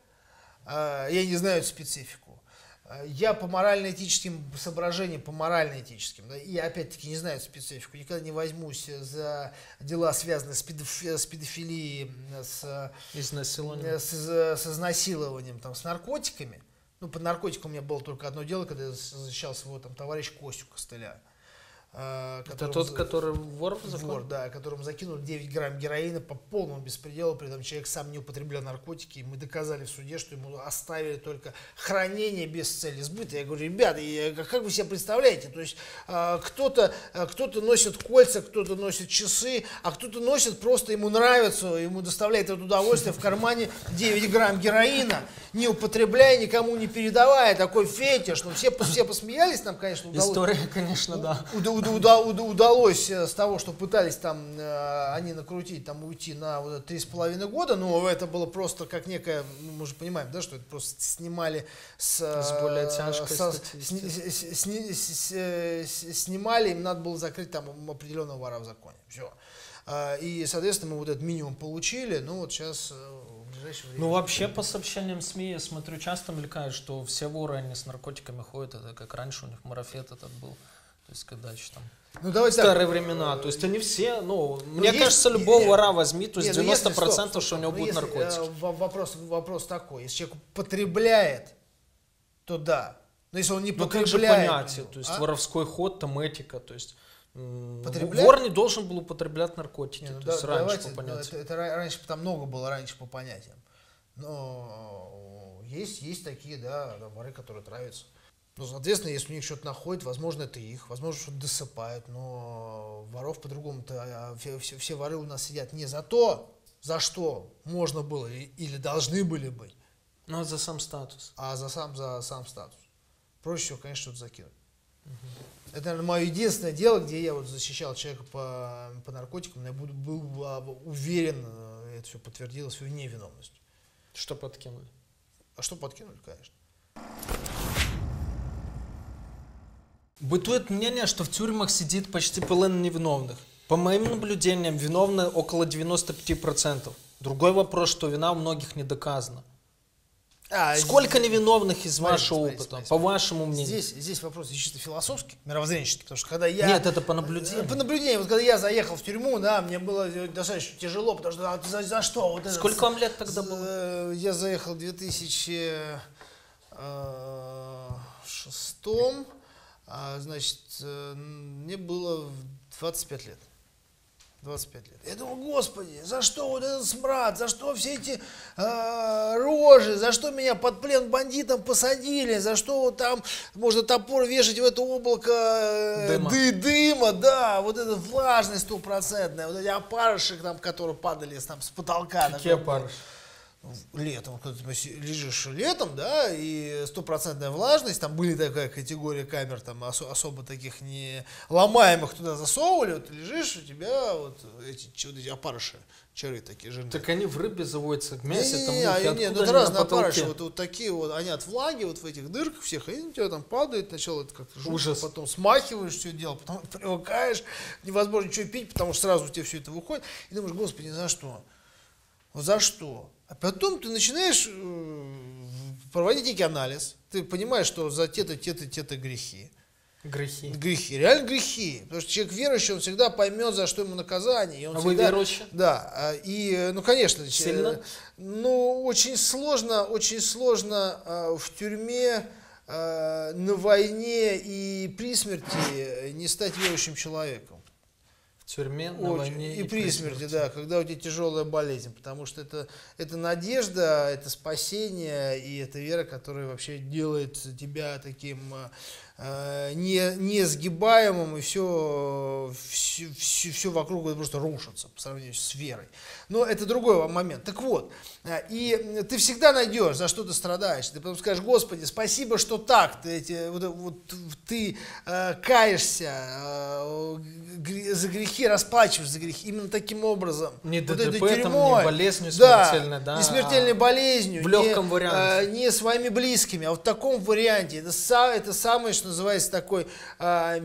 Я не знаю эту специфику. Я по морально-этическим соображениям, по морально-этическим, да, и опять-таки не знаю эту специфику, никогда не возьмусь за дела, связанные с, педофи, с педофилией, с изнасилованием, с, с изнасилованием, там, с наркотиками. Ну, под наркотиком у меня было только одно дело, когда я защищал своего там, товарища Костю Костыля. Это тот, за... который вор в законе? Вор, да, которому закинули девять грамм героина по полному беспределу, при этом человек сам не употреблял наркотики, и мы доказали в суде, что ему оставили только хранение без цели сбыта. Я говорю, ребята, как вы себе представляете, то есть кто-то кто-то носит кольца, кто-то носит часы, а кто-то носит просто, ему нравится, ему доставляет это удовольствие, в кармане девять грамм героина, не употребляя, никому не передавая, такой фетиш. Ну, все, все посмеялись, нам, конечно, удалось. История, конечно, да. Удалось с того, что пытались там э, они накрутить, там уйти на вот три с половиной года, но это было просто как некое, мы же понимаем, да, что это просто снимали с, с более тяжкой со, сни, сни, сни, снимали, им надо было закрыть там определенного вора в законе. Все. И, соответственно, мы вот этот минимум получили, ну вот сейчас в ближайшее время... Ну вообще, по сообщениям СМИ, я смотрю, часто мелькает, что все воры, они с наркотиками ходят, это как раньше у них марафет этот был. То есть, когда еще там ну, давайте старые так. времена. То есть, они все, ну, ну мне есть, кажется, любого нет, вора возьми, то есть нет, девяносто ну, процентов, если, стоп, стоп, что у него ну, будут если, наркотики. Э, вопрос, вопрос такой, если человек потребляет, то да. Но если он не ну, потребляет... как же понятие, то есть, а? воровской ход, там этика, то есть... Потребляет? Вор не должен был употреблять наркотики, Не, ну, то да, есть, раньше давайте, по понятию. Это, это раньше, там много было раньше по понятиям. Но есть, есть такие, да, воры, которые травятся. Ну, соответственно, если у них что-то находят, возможно, это их, возможно, что-то досыпают, но воров по-другому-то, все, все, все воры у нас сидят не за то, за что можно было или должны были быть. Ну, за сам статус. А за сам, за сам статус. Проще всего, конечно, что-то закинуть. Угу. Это, наверное, мое единственное дело, где я вот защищал человека по, по наркотикам, но я буду, был, был уверен, это все подтвердилось, в невиновности. Что подкинули? А что подкинули, конечно. Бытует мнение, что в тюрьмах сидит почти половина невиновных. По моим наблюдениям, виновны около девяноста пяти процентов. Другой вопрос, что вина у многих не доказана. А, Сколько здесь, невиновных из смотрите, вашего смотрите, опыта, смотрите, по вашему мнению? Здесь, здесь вопрос чисто философский, мировоззренческий, потому что когда я... Нет, это по наблюдению. По наблюдению, вот когда я заехал в тюрьму, да, мне было достаточно тяжело, потому что а, за, за что? Вот Сколько это, вам лет тогда было? Я заехал в две тысячи шестом, а, значит, мне было двадцать пять лет. двадцать пять лет. Я думал, господи, за что вот этот смрад, за что все эти э, рожи, за что меня под плен бандитам посадили, за что вот там можно топор вешать в это облако э, дыма. Ды, дыма, да, вот эта влажность стопроцентная, вот эти опарыши, там, которые падали там, с потолка. Какие опарыши? Летом, когда ты лежишь летом, да, и стопроцентная влажность, там были такая категория камер, там ос- особо таких не ломаемых туда засовывали, вот ты лежишь, у тебя вот эти, вот эти опарыши, черви такие жирные. Так они в рыбе заводятся, в мясе, не, там не, мухи, не, откуда не, ну, это они разные на потолке? опарыши, вот, вот такие вот, они от влаги, вот в этих дырках всех, они у тебя там падают, сначала это как-то жутко, ужас. Потом смахиваешь все дело, потом привыкаешь, невозможно ничего пить, потому что сразу у тебя все это выходит, и думаешь, господи, за что? Вот за что? А потом ты начинаешь проводить некий анализ. Ты понимаешь, что за те-то, те-то, те-то грехи. Грехи. Грехи. Реально грехи. Потому что человек верующий, он всегда поймет, за что ему наказание. И он а всегда... вы верующий? Да. И, ну, конечно. Сильно? Ну, очень сложно, очень сложно в тюрьме, на войне и при смерти не стать верующим человеком. В тюрьме, на Очень. войне и, и при смерти, смерти, да, когда у тебя тяжелая болезнь, потому что это, это надежда, это спасение, и это вера, которая вообще делает тебя таким э, не, несгибаемым, и все, все, все, все вокруг будет просто рушится по сравнению с верой. Но это другой момент. Так вот, и ты всегда найдешь, за что ты страдаешь. Ты потом скажешь, Господи, спасибо, что так, ты, эти, вот, вот, ты э, каешься э, за грехи, расплачиваешь за грехи именно таким образом. Не вот ДТП, этой там, тюрьмой, не болезнью да, смертельной, да, не смертельной а болезнью, в легком не, варианте. Э, не своими близкими, а в таком варианте. Это, это самый, что называется, такой э,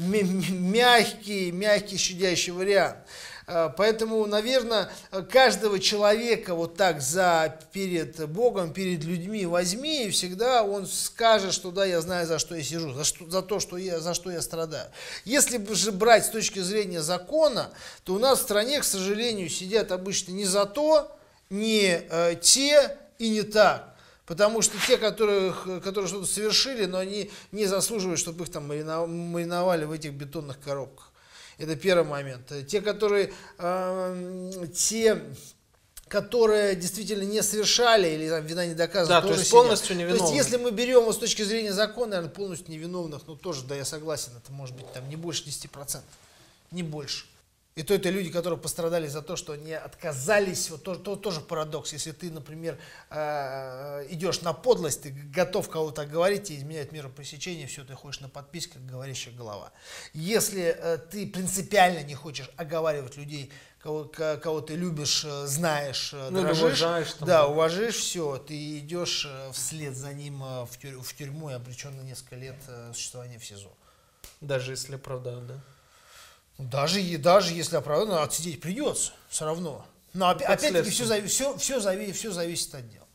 мягкий, мягкий, щадящий вариант. Поэтому, наверное, каждого человека вот так за, перед Богом, перед людьми возьми, и всегда он скажет, что да, я знаю, за что я сижу, за, что, за то, что я, за что я страдаю. Если же брать с точки зрения закона, то у нас в стране, к сожалению, сидят обычно не за то, не э, те и не так. Потому что те, которые, которые что-то совершили, но они не заслуживают, чтобы их там мариновали в этих бетонных коробках. Это первый момент. Те, которые, э, те, которые действительно не совершали или там, вина не доказана, Да, тоже то есть сидят. полностью невиновны. То есть, если мы берем вот, с точки зрения закона, наверное, полностью невиновных, ну тоже, да, я согласен, это может быть там не больше десяти процентов, не больше. И то это люди, которые пострадали за то, что они отказались, вот тоже, тоже, тоже парадокс. Если ты, например, э, идешь на подлость, ты готов кого-то оговорить и изменять меру пресечения, все, ты ходишь на подписку, как говорящая голова. Если э, ты принципиально не хочешь оговаривать людей, кого, кого ты любишь, знаешь, ну, дорожишь, уважаешь, там, да, уважаешь, все, ты идешь вслед за ним в, тюрь, в тюрьму и обречен на несколько лет существования в СИЗО. Даже если оправдают, да? Даже, даже если оправдано, отсидеть придется, все равно. Но опять, опять-таки все, зави, все, все, зави, все зависит от дела.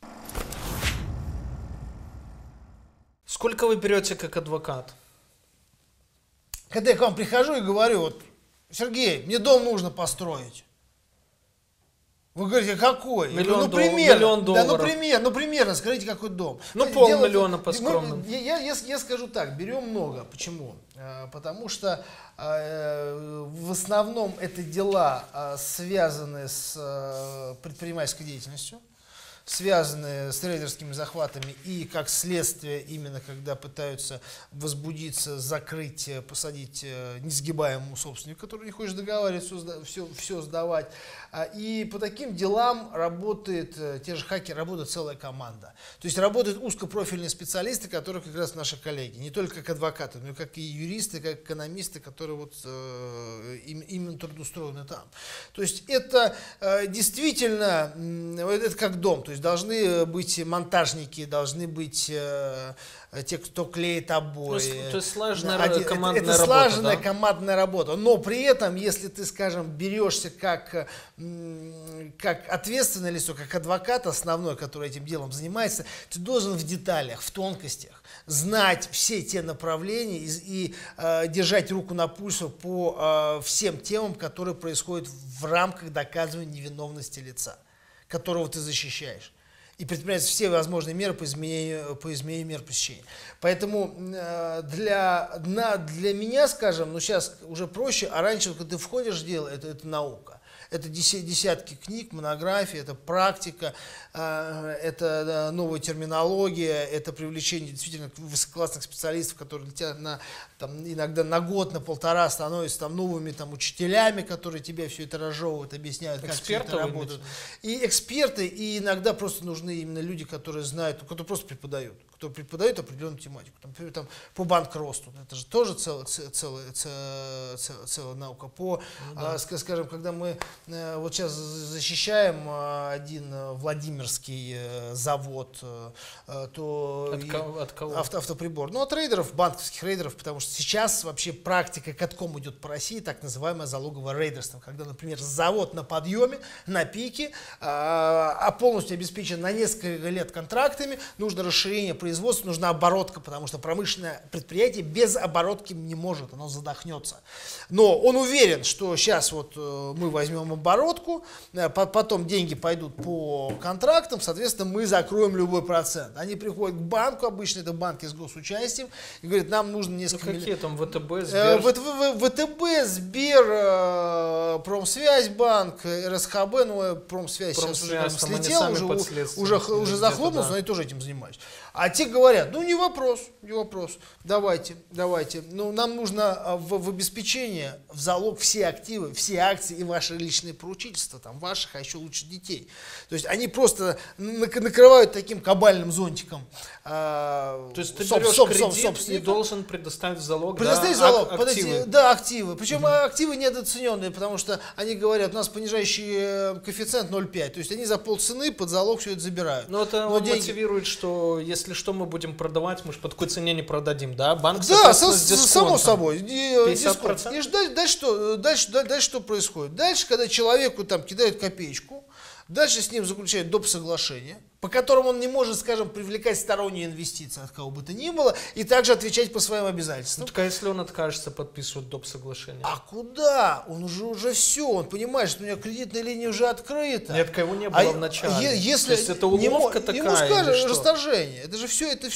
Сколько вы берете как адвокат? Когда я к вам прихожу и говорю, вот, Сергей, мне дом нужно построить. Вы говорите, какой? Миллион, ну, примерно, миллион долларов. Да, ну, примерно, ну, примерно, скажите, какой дом. Ну, Дело, полмиллиона по скромным. Я, я, я, я скажу так, берем много. Почему? Потому что э, в основном это дела, э, связанные с э, предпринимательской деятельностью, связанные с рейдерскими захватами и как следствие именно когда пытаются возбудиться, закрыть, посадить несгибаемому собственнику, который не хочет договариваться, все, все сдавать. И по таким делам работает, те же хакеры, работает целая команда. То есть работают узкопрофильные специалисты, которые как раз наши коллеги, не только как адвокаты, но и как и юристы, как экономисты, которые вот, э, именно трудоустроены там. То есть это э, действительно, э, это как дом, то есть должны быть монтажники, должны быть э, те, кто клеит обои. То есть, то есть слаженная Один, командная это, это работа, слаженная да? командная работа. Но при этом, если ты, скажем, берешься как, как ответственное лицо, как адвокат основной, который этим делом занимается, ты должен в деталях, в тонкостях знать все те направления и, и э, держать руку на пульсе по э, всем темам, которые происходят в рамках доказывания невиновности лица, которого ты защищаешь. И предпринимать все возможные меры по изменению, по изменению мер пресечения. Поэтому э, для, на, для меня, скажем, ну сейчас уже проще, а раньше, когда ты входишь в дело, это, это наука. Это десятки книг, монографий, это практика, э, это новая терминология, это привлечение действительно высококлассных специалистов, которые для тебя на, там, иногда на год, на полтора становятся там, новыми там, учителями, которые тебе все это разжевывают, объясняют, как все это работает. И эксперты, и иногда просто нужны именно люди, которые знают, которые просто преподают. Кто преподает определенную тематику. Там, например, там, по банкросту. Это же тоже целая, целая, целая, целая наука. По, ну, да. а, скажем, когда мы а, вот сейчас защищаем а, один Владимирский а, завод, а, то от, кого, от кого? Авто, автоприбор. Ну, от рейдеров, банковских рейдеров, потому что сейчас вообще практика катком идет по России, так называемое залоговое рейдерство. Когда, например, завод на подъеме, на пике, а, а полностью обеспечен на несколько лет контрактами, нужно расширение производства, производству нужна оборотка, потому что промышленное предприятие без оборотки не может, оно задохнется. Но он уверен, что сейчас вот мы возьмем оборотку, потом деньги пойдут по контрактам, соответственно, мы закроем любой процент. Они приходят к банку, обычно это банки с госучастием, и говорят, нам нужно несколько... Ну, какие там ВТБ, Сбер? ВТБ, Сбер, Промсвязьбанк, РСХБ, ну, Промсвязь сейчас уже слетел, уже, уже, уже захлопнулся, да. Но они тоже этим занимаются. А те говорят, ну не вопрос, не вопрос, давайте, давайте. Ну нам нужно в, в обеспечение, в залог все активы, все акции и ваши личные поручительства, там ваших, а еще лучше детей. То есть они просто накрывают таким кабальным зонтиком. То есть ты берешь соп, кредит соп, и должен предоставить в залог, предоставить да, залог, активы. Подойти, да, активы. Причем угу. активы недооцененные, потому что они говорят, у нас понижающий коэффициент ноль целых пять. То есть они за полцены под залог все это забирают. Но это Но деньги... мотивирует, что если что мы будем продавать, мы же по такой цене не продадим, да? Банк, да, со, само собой. пятьдесят процентов. И дальше, дальше, что, дальше, дальше что происходит? Дальше, когда человеку там кидают копеечку, дальше с ним заключают доп. Соглашение. по которым он не может, скажем, привлекать сторонние инвестиции от кого бы то ни было, и также отвечать по своим обязательствам. Ну, так, а если он откажется подписывать доп. Соглашение? А куда? Он уже уже все, он понимает, что у него кредитная линия уже открыта. Нет, его не было а в начале. Е- если То есть это уловка ему, такая ему скажут или что? расторжение. Это же все, это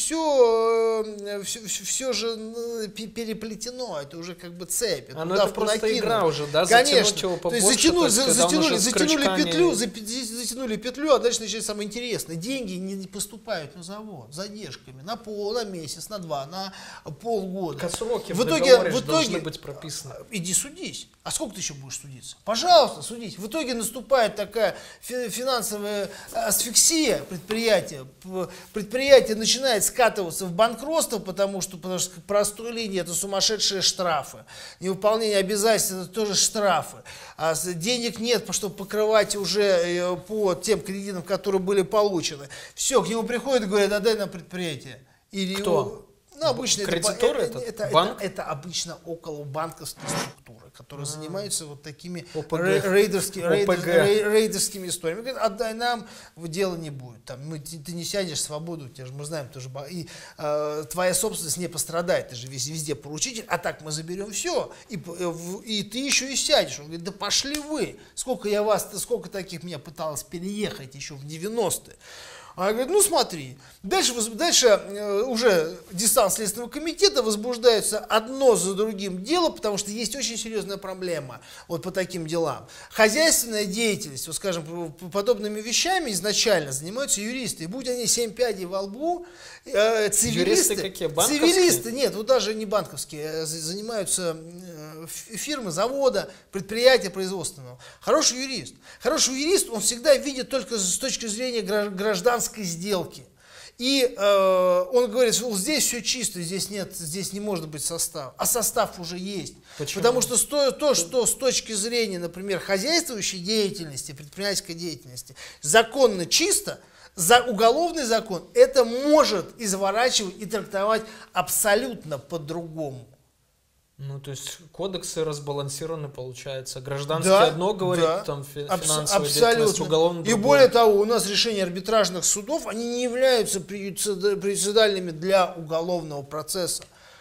все, все, все же переплетено, это уже как бы цепь. А, ну это просто накинули. игра уже, да? Конечно. Затянуть его То есть побольше, затянули, то есть, когда он затянули, уже с затянули крючками- петлю, запи- затянули петлю, а дальше начинается самое интересное. Деньги не, не поступают на завод с задержками на пол, на месяц, на два, на полгода. Сроки в в итоге, договоре в же должны итоге, быть прописаны. иди судись. А сколько ты еще будешь судиться? Пожалуйста, судись. В итоге наступает такая фи- финансовая асфиксия предприятия. П- Предприятие начинает скатываться в банкротство, потому что, потому что простой линии это сумасшедшие штрафы. Невыполнение обязательств это тоже штрафы. А с- денег нет, чтобы покрывать уже э, по тем кредитам, которые были получены. Все, к нему приходят и говорят, отдай нам предприятие. Или Кто? его- ну, обычно Кредитор это, этот? это, Банк? это, это обычно околобанковские структуры, которые занимаются вот такими ОПГ. рей- рейдерскими, рейдер- ОПГ. рей- рейдерскими историями. Говорят, отдай нам, дела не будет. Там, мы, ты, ты не сядешь в свободу, тебя же мы знаем, тоже, и э, твоя собственность не пострадает, ты же везде, везде поручитель, а так мы заберем все, и, п- э, в- и ты еще и сядешь. Он говорит, да пошли вы, сколько я вас, сколько таких меня пыталось переехать еще в девяностые. А говорит, ну смотри, дальше, воз- дальше э, уже дистант Следственного комитета возбуждаются одно за другим дело, потому что есть очень серьезная проблема вот по таким делам. Хозяйственная деятельность, вот скажем, по- по подобными вещами изначально занимаются юристы. И будь они семь пядей во лбу, э, цивилисты, Юристы какие, банковские? цивилисты, нет, вот даже не банковские, э, за- занимаются э, ф- фирмы, завода, предприятия производственного. Хороший юрист. Хороший юрист, он всегда видит только с точки зрения гра- гражданской сделки. И э, он говорит, что здесь все чисто, здесь нет, здесь не может быть состава. А состав уже есть. Почему? Потому что сто- то, что с точки зрения, например, хозяйствующей деятельности, предпринимательской деятельности, законно чисто, за уголовный закон это может изворачивать и трактовать абсолютно по-другому. Ну, то есть кодексы разбалансированы, получается. Гражданский Да, одно говорит, да. там фи- Абс- финансовая деятельность, уголовный И другое. более того, у нас решения арбитражных судов, они не являются преюдици- прецедентальными для уголовного процесса.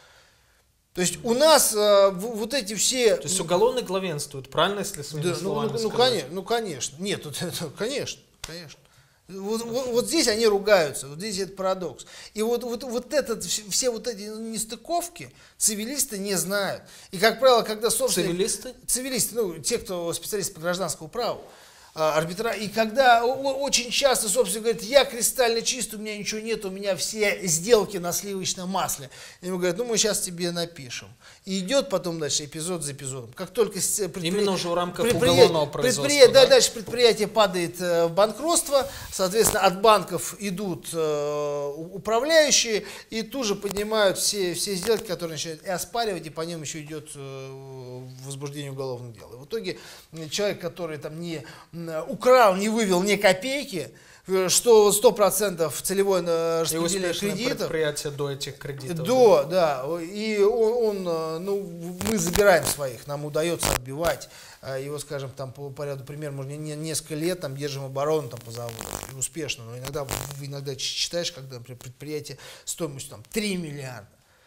То есть у нас э, в- вот эти все... То есть уголовный главенствует, правильно, если своими Да, ну, словами ну, ну, сказать? конечно, ну, конечно. Нет, вот это, конечно, конечно. Вот, вот- вот здесь они ругаются, вот здесь это парадокс. И вот, вот, вот этот, вс- все вот эти нестыковки цивилисты не знают. И, как правило, когда собственно... Цивилисты? Цивилисты, ну, те, кто специалисты по гражданскому праву, а, арбитра... И когда о- о- очень часто, собственно, говорят, я кристально чист, у меня ничего нет, у меня все сделки на сливочном масле. И ему говорят, ну, мы сейчас тебе напишем. И идет потом дальше эпизод за эпизодом. Как только с- предпри- Именно уже в рамках предприятие- уголовного производства, предприятие- да, да? дальше предприятие падает э, в банкротство, соответственно, от банков идут э, управляющие и тут же поднимают все, все сделки, которые начинают и оспаривать, и по ним еще идет э, возбуждение уголовных дел. И в итоге м, человек, который там не м, украл, не вывел ни копейки, э, что сто процентов целевое э, И распределение успешное кредитов, предприятие до этих кредитов. до, да, и он, он, э, ну, мы забираем своих, нам удается отбивать э, его, скажем, там по, по ряду примеров, может, не- несколько лет там держим оборону там по заводу, и успешно, но иногда, иногда читаешь, когда, например, предприятие стоимостью там три миллиарда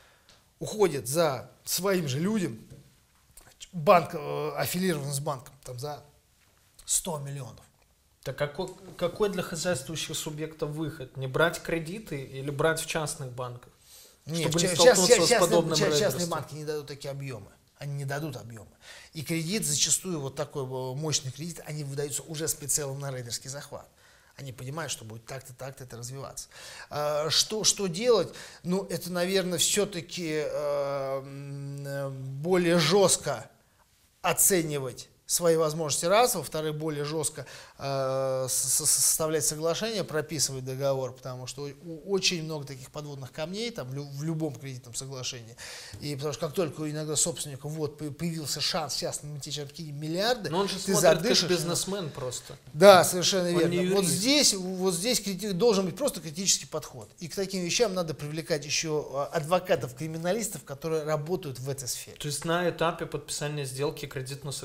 уходит за своим же людям, банк э, аффилирован с банком, там за сто миллионов. Так какой, какой для хозяйствующих субъектов выход? Не брать кредиты или брать в частных банках? Нет, Чтобы не ща- столкнуться щас- с частные- подобным ща- частные рейдерством. банки не дадут такие объемы. Они не дадут объемы. И кредит, зачастую вот такой э, мощный кредит, они выдаются уже с прицелом на рейдерский захват. Они понимают, что будет так-то, так-то это развиваться. А, Что, что делать? Ну, это, наверное, все-таки э, м, э, более жестко оценивать свои возможности раз, во-вторых, более жестко э, со- составлять соглашение, прописывать договор, потому что у- очень много таких подводных камней там, в, лю- в любом кредитном соглашении. И потому что как только у иногда собственника вот по- появился шанс сейчас натечь такие миллиарды, Но он же ты смотрит задышишь. как бизнесмен просто. Да, совершенно Он верно. не Вот юрист. здесь, вот здесь крити- должен быть просто критический подход. И к таким вещам надо привлекать еще а, адвокатов-криминалистов, которые работают в этой сфере. То есть на этапе подписания сделки кредитного соглашения с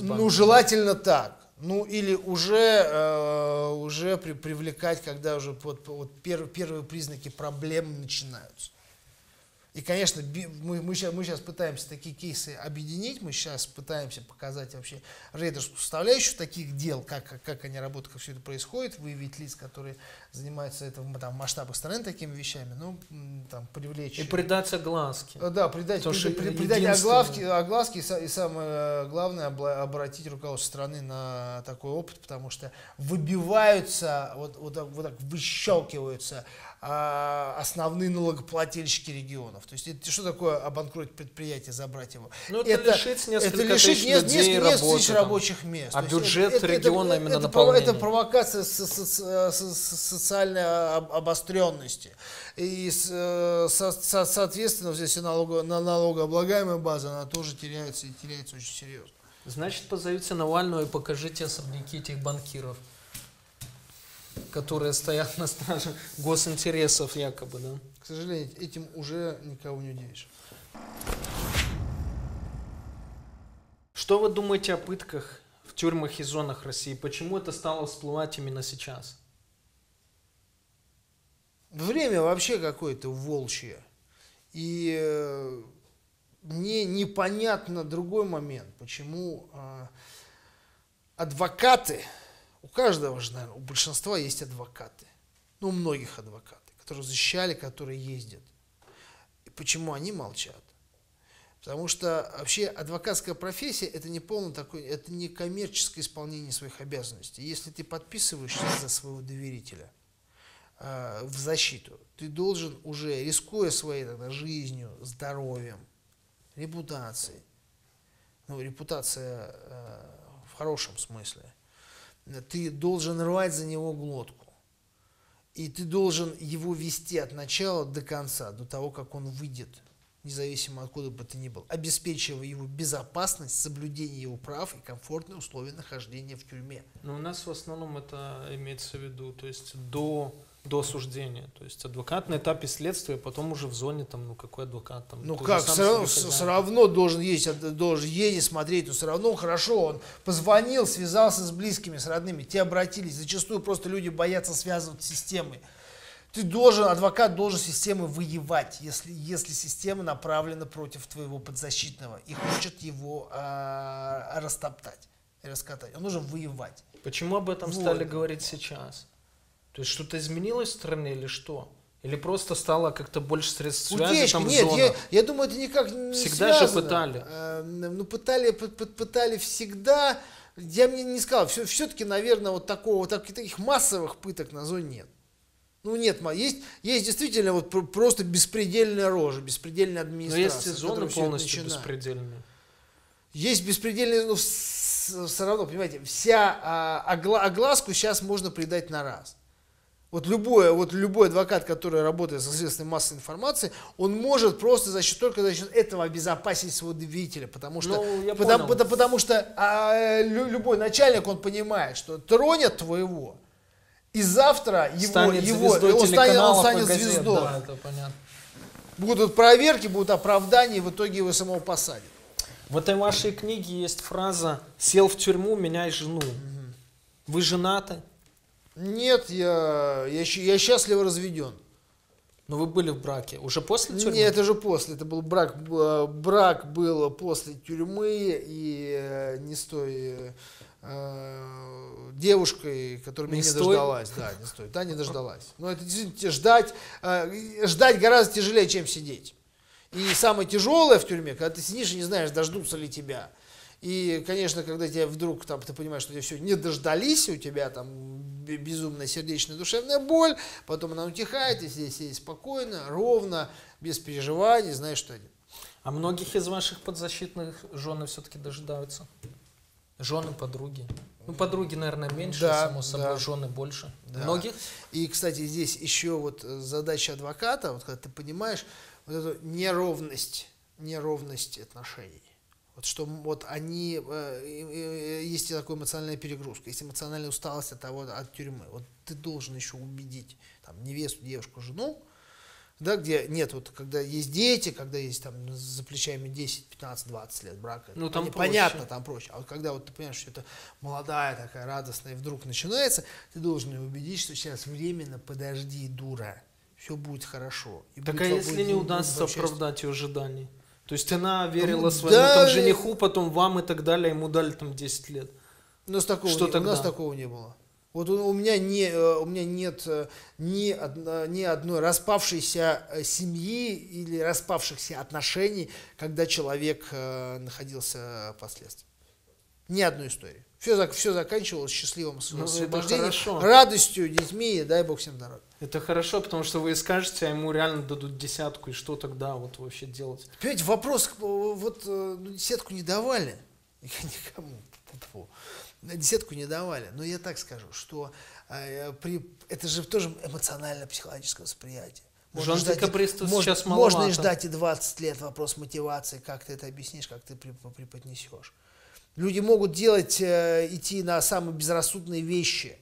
Госбанк. Ну, желательно так. Ну, или уже, э, уже при, привлекать, когда уже вот, вот пер, первые признаки проблем начинаются. И, конечно, би, мы, мы, сейчас, мы сейчас пытаемся такие кейсы объединить, мы сейчас пытаемся показать вообще рейдерскую составляющую таких дел, как, как они работают, как все это происходит, выявить лиц, которые занимаются это, там, в масштабах страны такими вещами, ну, там, привлечь... И придать огласке. Да, придать, Потому придать, что придать единственное- огласки, огласки и, и самое главное, обла- обратить руководство страны на такой опыт, потому что выбиваются, вот, вот, так, вот так выщелкиваются а, основные налогоплательщики регионов. То есть это что такое обанкротить предприятие, забрать его? Ну, это лишить несколько это лишить тысяч не- людей несколько- несколько работы тысяч там. рабочих мест. А То есть бюджет это- это- региона это- именно это прово- наполнение. Это провокация со- со- со- со- со- социальной об- обостренности. И с- со- со- соответственно, здесь и налого- на налогооблагаемая база, она тоже теряется и теряется очень серьезно. Значит, позовите Навального и покажите особняки этих банкиров, которые стоят на страже госинтересов якобы, да? К сожалению, этим уже никого не удивишь. Что вы думаете о пытках в тюрьмах и зонах России? Почему это стало всплывать именно сейчас? Время вообще какое-то волчье. И э, мне непонятно другой момент, почему э, адвокаты, у каждого же, наверное, у большинства есть адвокаты, ну, у многих адвокаты, которые защищали, которые ездят. И почему они молчат? Потому что вообще адвокатская профессия это не полное такое, это не коммерческое исполнение своих обязанностей. Если ты подписываешься за своего доверителя э, в защиту, ты должен уже, рискуя своей тогда жизнью, здоровьем, репутацией, ну, репутация э, в хорошем смысле, ты должен рвать за него глотку. И ты должен его вести от начала до конца, до того, как он выйдет, независимо откуда бы ты ни был, обеспечивая его безопасность, соблюдение его прав и комфортные условия нахождения в тюрьме. Но у нас в основном это имеется в виду, то есть до, до осуждения. То есть адвокат на этапе следствия, потом уже в зоне, там, ну какой адвокат там. Ну ты как, же сам все равно, себе все хозяин. равно должен ездить, должен ездить, смотреть, но все равно хорошо, он позвонил, связался с близкими, с родными, те обратились, зачастую просто люди боятся связываться с системой. Ты должен, адвокат должен с системой воевать, если, если система направлена против твоего подзащитного и хочет его а, растоптать и раскатать. Он должен воевать. Почему об этом Вот. стали говорить сейчас? То есть что-то изменилось в стране или что? Или просто стало как-то больше средств связи Утечка, там в нет, я, зонах? я думаю, это никак не Всегда же связано. пытали. А, ну, пытали, пы- пы- пытали всегда. Я мне не сказал, все, все-таки, наверное, вот такого, вот так- таких массовых пыток на зоне нет. Ну нет, ма- есть, есть действительно вот пр- просто беспредельная рожа, беспредельная Но администрация. есть и которая зоны всё это полностью начинает. беспредельные. Есть беспредельные, ну, все равно, понимаете, вся а, огла- огласку сейчас можно придать на раз. Вот, любой, вот любой адвокат, который работает со средствами массовой информации, он может просто за счет, только за счет этого обезопасить своего доверителя, потому что, Ну, я потому, понял. потому, потому что а, лю- любой начальник, он понимает, что тронет твоего, и завтра его, Станет его звездой он станет, он телеканалов и станет газет, звездой. Да, это понятно. Будут проверки, будут оправдания, и в итоге его самого посадят. В этой вашей книге есть фраза «Сел в тюрьму, меняй жену». Вы женаты? Нет, я, я, щ- я счастливо разведен. Но вы были в браке. Уже после тюрьмы? Нет, это же после. Это был брак. э, Брак был после тюрьмы и э, не с той э, девушкой, которая Не меня не с той? дождалась. Да, не стоит. Да, не дождалась. Но это действительно ждать, э, ждать гораздо тяжелее, чем сидеть. И самое тяжелое в тюрьме, когда ты сидишь и не знаешь, дождутся ли тебя. И, конечно, когда тебя вдруг там, ты понимаешь, что тебя все не дождались, у тебя там б- безумная сердечная душевная боль, потом она утихает, и здесь сидишь спокойно, ровно, без переживаний, знаешь, что один. А многих из ваших подзащитных жены все-таки дожидаются? Жены, подруги? Ну, подруги, наверное, меньше, Да, само собой, да. жены больше. Да. Многих? И, кстати, здесь еще вот э, задача адвоката, вот когда ты понимаешь вот эту неровность, неровность отношений. Вот что вот они, э, э, э, есть такая эмоциональная перегрузка, есть эмоциональная усталость от того, от тюрьмы. Вот ты должен еще убедить там, невесту, девушку, жену, Да, где нет, вот, когда есть дети, когда есть там за плечами десять, пятнадцать, двадцать лет брака, Ну, там понятно, проще. там проще. А вот когда вот ты понимаешь, что это молодая такая радостная, и вдруг начинается, ты должен ее убедить, что сейчас временно, подожди, дура, все будет хорошо. И Так будет- а будет- если не будет удастся вам счастье. оправдать ее ожиданий? То есть она верила Ну, своему да, там, э, жениху, потом вам и так далее, ему дали там десять лет. У нас такого, Что не, у нас тогда? такого не было. Вот у, у меня не, э, у меня нет э, ни, одно- ни одной распавшейся э, семьи или распавшихся отношений, когда человек э, находился под следствием. Ни одной истории. Все, все заканчивалось счастливым с- Ну, это освобождением, хорошо. радостью, детьми, и дай бог всем здоровья. Это хорошо, потому что вы скажете, а ему реально дадут десятку, и что тогда вот вообще делать? Понимаете, вопрос, э, вот э, ну, десятку не давали никому. Фу-фу. Десятку не давали, но я так скажу, что э, при, это же тоже эмоционально-психологическое восприятие. Жен ждать- декабристов мож- сейчас можно и маловато. ждать и двадцать лет, вопрос мотивации, как ты это объяснишь, как ты при- преподнесешь. Люди могут делать, э, идти на самые безрассудные вещи,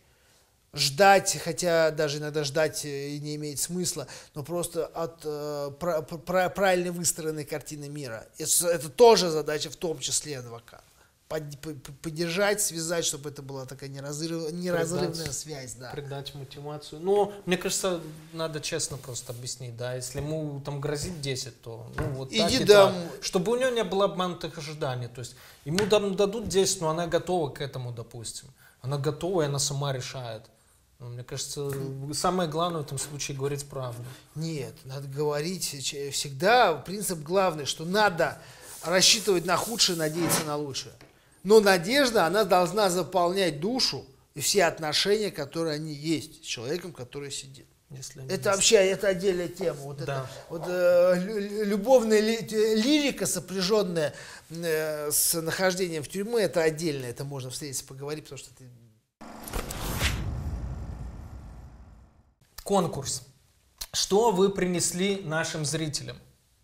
ждать, хотя даже иногда ждать э, и не имеет смысла, но просто от э, пра- пра- правильно выстроенной картины мира. Это, это тоже задача, в том числе адвоката. Под- по- по- Поддержать, связать, чтобы это была такая неразрыв- неразрывная Придать. связь. Да. Придать мотивацию. Но мне кажется, надо честно просто объяснить, да, если ему там грозит десять, то ну вот так Иди и дам- так. Чтобы у него не было обманутых ожиданий. То есть ему дам- дадут десять, но она готова к этому, допустим. Она готова, и она сама решает. Ну, мне кажется, самое главное в этом случае говорить правду. Нет, надо говорить че- всегда. Принцип главный, что надо рассчитывать на худшее, надеяться на лучшее. Но надежда, она должна заполнять душу и все отношения, которые они есть с человеком, который сидит. Если они Это есть. вообще это отдельная тема. Вот Да. это, вот, э, лю- любовная ли- лирика, сопряженная э, с нахождением в тюрьме, это отдельно. Это можно встретиться, поговорить, потому что это... Конкурс. Что вы принесли нашим зрителям?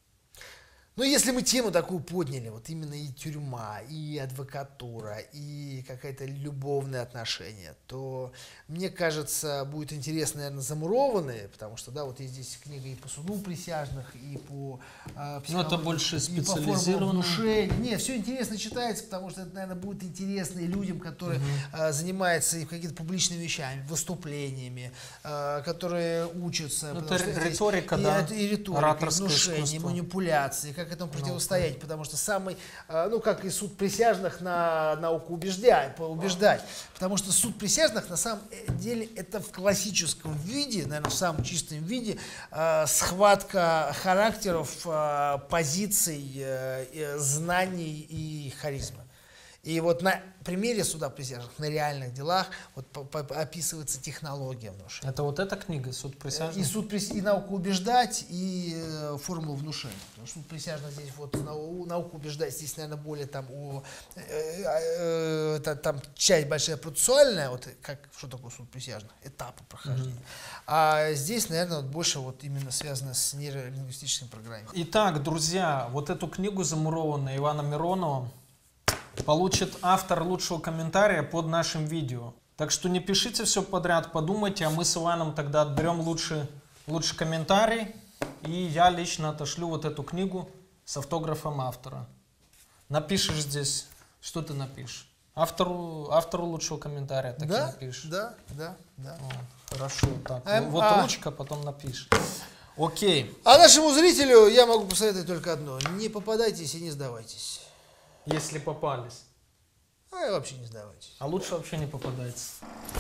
Ну, если мы тему такую подняли, вот именно и тюрьма, и адвокатура, и какое-то любовное отношение, то, мне кажется, будет интересно, наверное, замурованные, потому что, да, вот есть здесь книга и по суду присяжных, и по э, Ну, это больше и по формулам специализированно. внушения. Нет, все интересно читается, потому что это, наверное, будет интересно и людям, которые э, занимаются и какими-то публичными вещами, выступлениями, э, которые учатся. Ну, потому это что здесь риторика, и, да, это и риторика, и ораторское внушение, и искусство. манипуляции, как этому противостоять, потому что самый, э, ну, как и суд присяжных на науку убеждать, убеждать, потому что суд присяжных на самом деле это в классическом виде, наверное, в самом чистом виде, э, схватка характеров, э, позиций, э, э, знаний и харизмы. И вот на примере суда присяжных, на реальных делах, вот по- по- описывается технология внушения. Это вот эта книга, суд присяжных? И суд прис- и науку убеждать, и э, формулу внушения. Потому что суд присяжных здесь вот нау- науку убеждать, здесь, наверное, более там о э, э, это, там часть большая процессуальная, вот как что такое суд присяжных, этапы прохождения. А здесь, наверное, вот больше вот именно связано с нейролингвистическим программой. Итак, друзья, вот эту книгу замурованную Ивана Миронова получит автор лучшего комментария под нашим видео. Так что не пишите все подряд, подумайте, а мы с Иваном тогда отберем лучший, лучший комментарий, и я лично отошлю вот эту книгу с автографом автора. Напишешь здесь, что ты напишешь? Автору, автору лучшего комментария так и Да, напишешь. да, да, да. О, хорошо, так, Эм, вот а. ручка, потом напишешь. Окей, А нашему зрителю я могу посоветовать только одно: не попадайтесь и не сдавайтесь. если попались. А и вообще не сдавайтесь. А лучше вообще не попадается.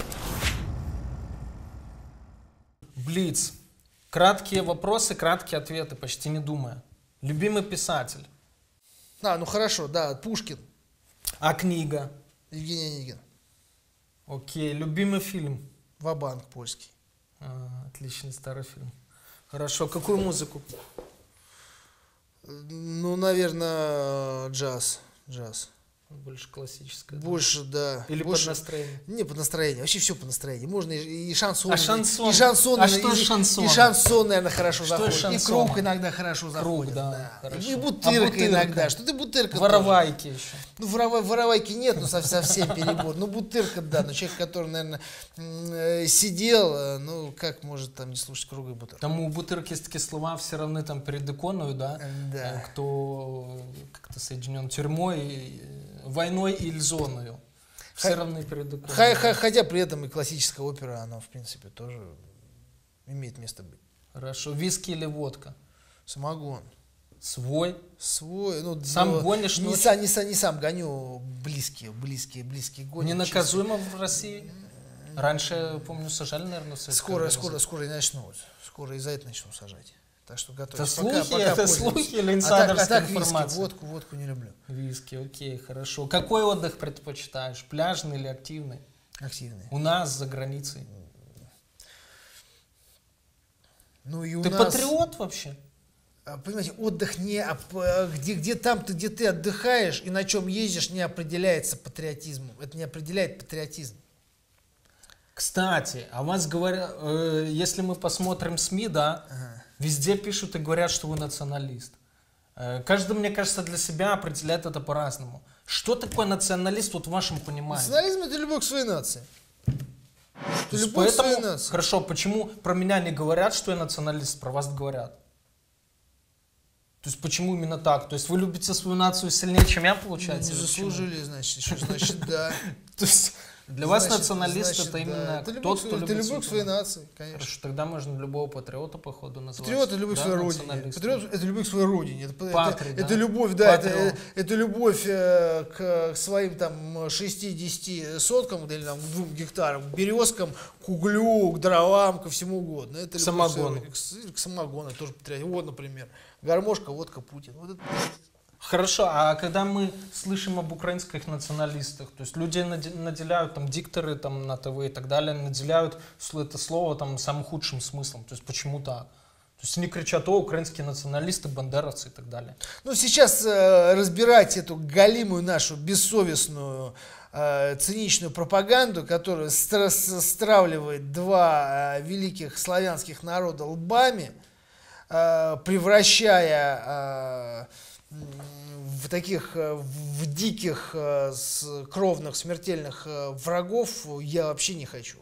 Блиц. Краткие вопросы, краткие ответы, почти не думая. Любимый писатель. А, ну хорошо, да, Пушкин, А книга? Евгений Онегин, Окей. Любимый фильм? Ва-банк польский. А, отличный старый фильм. Хорошо. Какую музыку? Ну, наверное, джаз. Джаз. Больше классическое. Больше, да. Или больше... под настроение? Не, под настроение. Вообще все по настроению. Можно и, и шансон. А шансон? И шансон, А и, что и, шансон? И шансон, наверное, хорошо Что заходит. шансона? И круг иногда хорошо Круг, заходит. да, Да. хорошо. И А бутырка, бутырка? иногда. Что ты бутырка? Воровайки еще. Ну, воровай, воровайки нет, ну, совсем, совсем перебор. Ну, бутырка, да. Но человек, который, наверное, э, сидел, э, ну, как может там не слушать круга и бутырка? Там у бутырки есть такие слова, все равны там перед иконою, да? Да. Э, Кто как-то соединен тюрьмой, э, войной или зоною. Все Х- равны перед иконой. Ха- ха- Хотя при этом и классическая опера, она, в принципе, тоже имеет место быть. Хорошо. Виски или водка? Самогон. Свой. Свой, ну, Сам ну, гонишь не, ночью? сам, не, сам, не сам гоню, близкие, близкие, близкие гонят. Ненаказуемо в России? Раньше, помню, сажали, наверное, в чисто. Советском Скоро, Союзе. скоро, скоро и начнут. Скоро и за это начнут сажать. Так что Это готовьтесь. слухи, это пользуйтесь. слухи или А инсайдерская так, а так виски, информация? водку, водку не люблю. Виски, окей, хорошо. Какой отдых предпочитаешь? Пляжный или активный? Активные. У нас, за границей. Ну и у Ты нас, патриот вообще? а, понимаете, отдых не, оп- а, где, где там ты, где ты отдыхаешь и на чем ездишь, не определяется патриотизмом. Это не определяет патриотизм. Кстати, а вас говорят, э, если мы посмотрим СМИ, да, Ага. везде пишут и говорят, что вы националист. Э, каждый, мне кажется, для себя определяет это по-разному. Что такое националист вот в вашем понимании? Национализм — это любовь к своей нации. То Это есть любовь к своей поэтому, нации. хорошо, почему про меня не говорят, что я националист, про вас говорят? То есть почему именно так? То есть вы любите свою нацию сильнее, чем я, получается? Не или почему? заслужили, значит, что значит да. То есть для вас Значит- националист значит, это да. именно Это любовь, тот, к- кто это любит любовь свою к своей страну. нации, конечно. Хорошо, тогда можно любого патриота, походу, назвать. Патриот — это любовь да, к своей родине. националистом. Патриот — это любовь к своей родине. Это, это- Патрий, это да? любовь, да, это, Патриот. э, это любовь э, к своим там шестидесяти соткам или там, к двум гектарам, к березкам, к углю, к дровам, ко всему угодно. Это К любовь к своей самогону. родине. К, с- к самогону, это тоже патриот. Вот, например, гармошка, водка, Путин. Вот это Хорошо, а когда мы слышим об украинских националистах, то есть люди наде- наделяют, там, дикторы там, на ТВ и так далее, наделяют сл- это слово там, самым худшим смыслом. То есть почему так? То есть они кричат: о, украинские националисты, бандеровцы и так далее. Ну, сейчас э, разбирать эту галимую нашу бессовестную, э, циничную пропаганду, которая стра- с- стравливает два э, великих славянских народа лбами, э, превращая э, м, в таких, э, в диких, э, с- кровных, смертельных э, врагов, я вообще не хочу.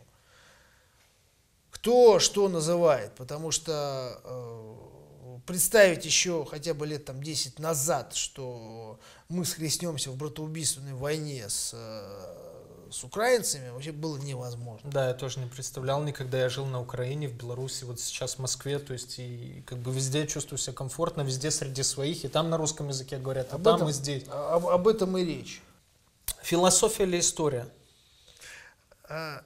Кто что называет, потому что э, представить еще хотя бы лет там десять назад, что мы схлестнемся в братоубийственной войне с, э, с украинцами, вообще было невозможно. Да, я тоже не представлял никогда. Я жил на Украине, в Беларуси, вот сейчас в Москве, то есть и как бы везде чувствую себя комфортно, везде среди своих, и там на русском языке говорят, а Об там этом- и здесь. Об, об этом и речь. Философия или история? А,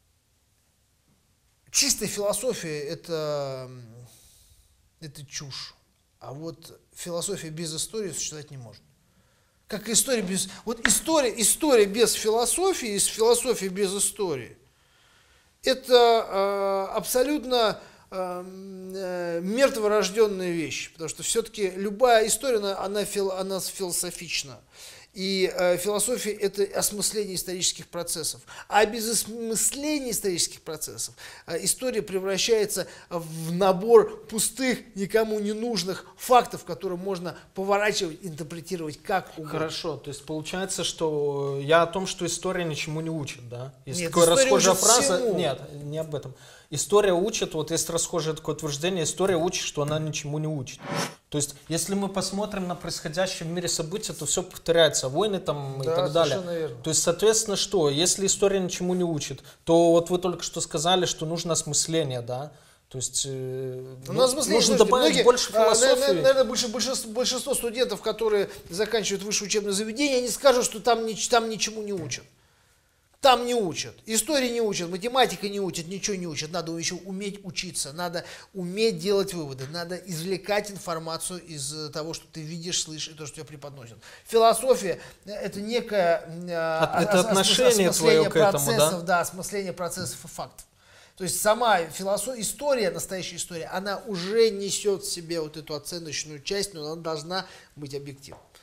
Чистая философия — это, м, это чушь. А вот философия без истории существовать не может. Как и история без... Вот история, история без философии, и философия без истории — это э, абсолютно э, э, мертворожденная вещь. Потому что все-таки любая история, она, она, фил, она философична. И э, философия — это осмысление исторических процессов. А без осмысления исторических процессов э, история превращается в набор пустых, никому не нужных фактов, которые можно поворачивать, интерпретировать как угодно. Хорошо, то есть получается, что я о том, что история ничему не учит, да? Есть Нет, такая история расхожая учит фраза. всему. Нет, не об этом. История учит, вот есть расхожее такое утверждение, история учит, что она ничему не учит. То есть, если мы посмотрим на происходящее в мире события, то все повторяется, войны там и Да, так далее. совершенно верно. То есть, соответственно, что? Если история ничему не учит, то вот вы только что сказали, что нужно осмысление, да? То есть, э, У ну, нас смысле, нужно слушайте, добавить многие, больше а, философии. наверное, наверное, больше- большинство, большинство студентов, которые заканчивают высшее учебное заведение, они скажут, что там, нич- там ничему не учат. Там не учат. Истории не учат, математика не учат, ничего не учат. Надо еще уметь учиться, надо уметь делать выводы, надо извлекать информацию из того, что ты видишь, слышишь, и то, что тебе преподносят. Философия — это некое э, От- это ос- ос- отношение осмысление твое к этому, да? процессов, да, осмысление процессов и фактов. То есть сама философия, история, настоящая история, она уже несет в себе вот эту оценочную часть, но она должна быть объективной.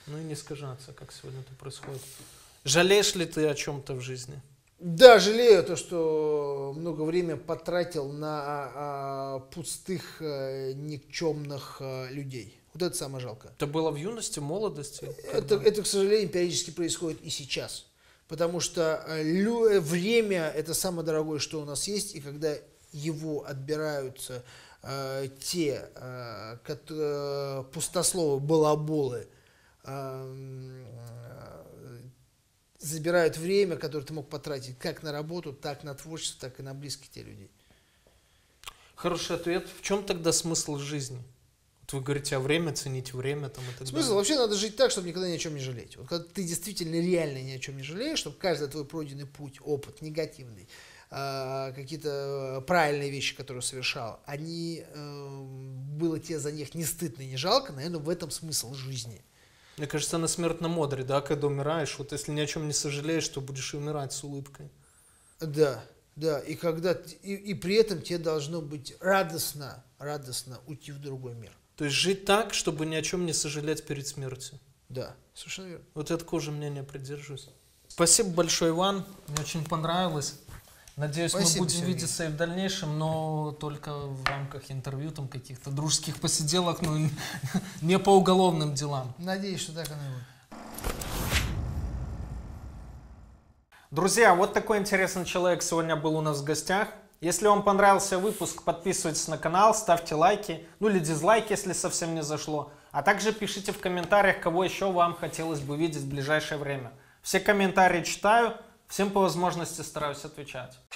Ну и не искажаться, как сегодня это происходит. Жалеешь ли ты о чем-то в жизни? Да, жалею то, что много времени потратил на а, пустых, а, никчемных а, людей. Вот это самое жалко. Это было в юности, в молодости? Это, это, к сожалению, периодически происходит и сейчас. Потому что а, лю, время – это самое дорогое, что у нас есть. И когда его отбираются а, те а, которые, пустословы, балаболы, а, забирают время, которое ты мог потратить как на работу, так на творчество, так и на близких тебе людей. Хороший ответ. В чем тогда смысл жизни? Вот вы говорите о время, цените время там, и так Смысл? далее. Вообще надо жить так, чтобы никогда ни о чем не жалеть. Вот когда ты действительно реально ни о чем не жалеешь, чтобы каждый твой пройденный путь, опыт, негативный, э, какие-то правильные вещи, которые совершал, они э, было тебе за них не стыдно и не жалко, наверное, в этом смысл жизни. Мне кажется, на смертном одре, да, когда умираешь, вот если ни о чем не сожалеешь, то будешь и умирать с улыбкой. Да, да, и когда и, и при этом тебе должно быть радостно, радостно уйти в другой мир. То есть жить так, чтобы ни о чем не сожалеть перед смертью. Да, совершенно верно. Вот я такого же мнения придерживаюсь. Спасибо большое, Иван. Мне очень понравилось. Надеюсь, Спасибо, мы будем Сергей. видеться и в дальнейшем, но только в рамках интервью, там каких-то дружеских посиделок, ну не по уголовным делам. Надеюсь, что так оно и будет. Друзья, вот такой интересный человек сегодня был у нас в гостях. Если вам понравился выпуск, подписывайтесь на канал, ставьте лайки, ну или дизлайки, если совсем не зашло. А также пишите в комментариях, кого еще вам хотелось бы видеть в ближайшее время. Все комментарии читаю, всем по возможности стараюсь отвечать.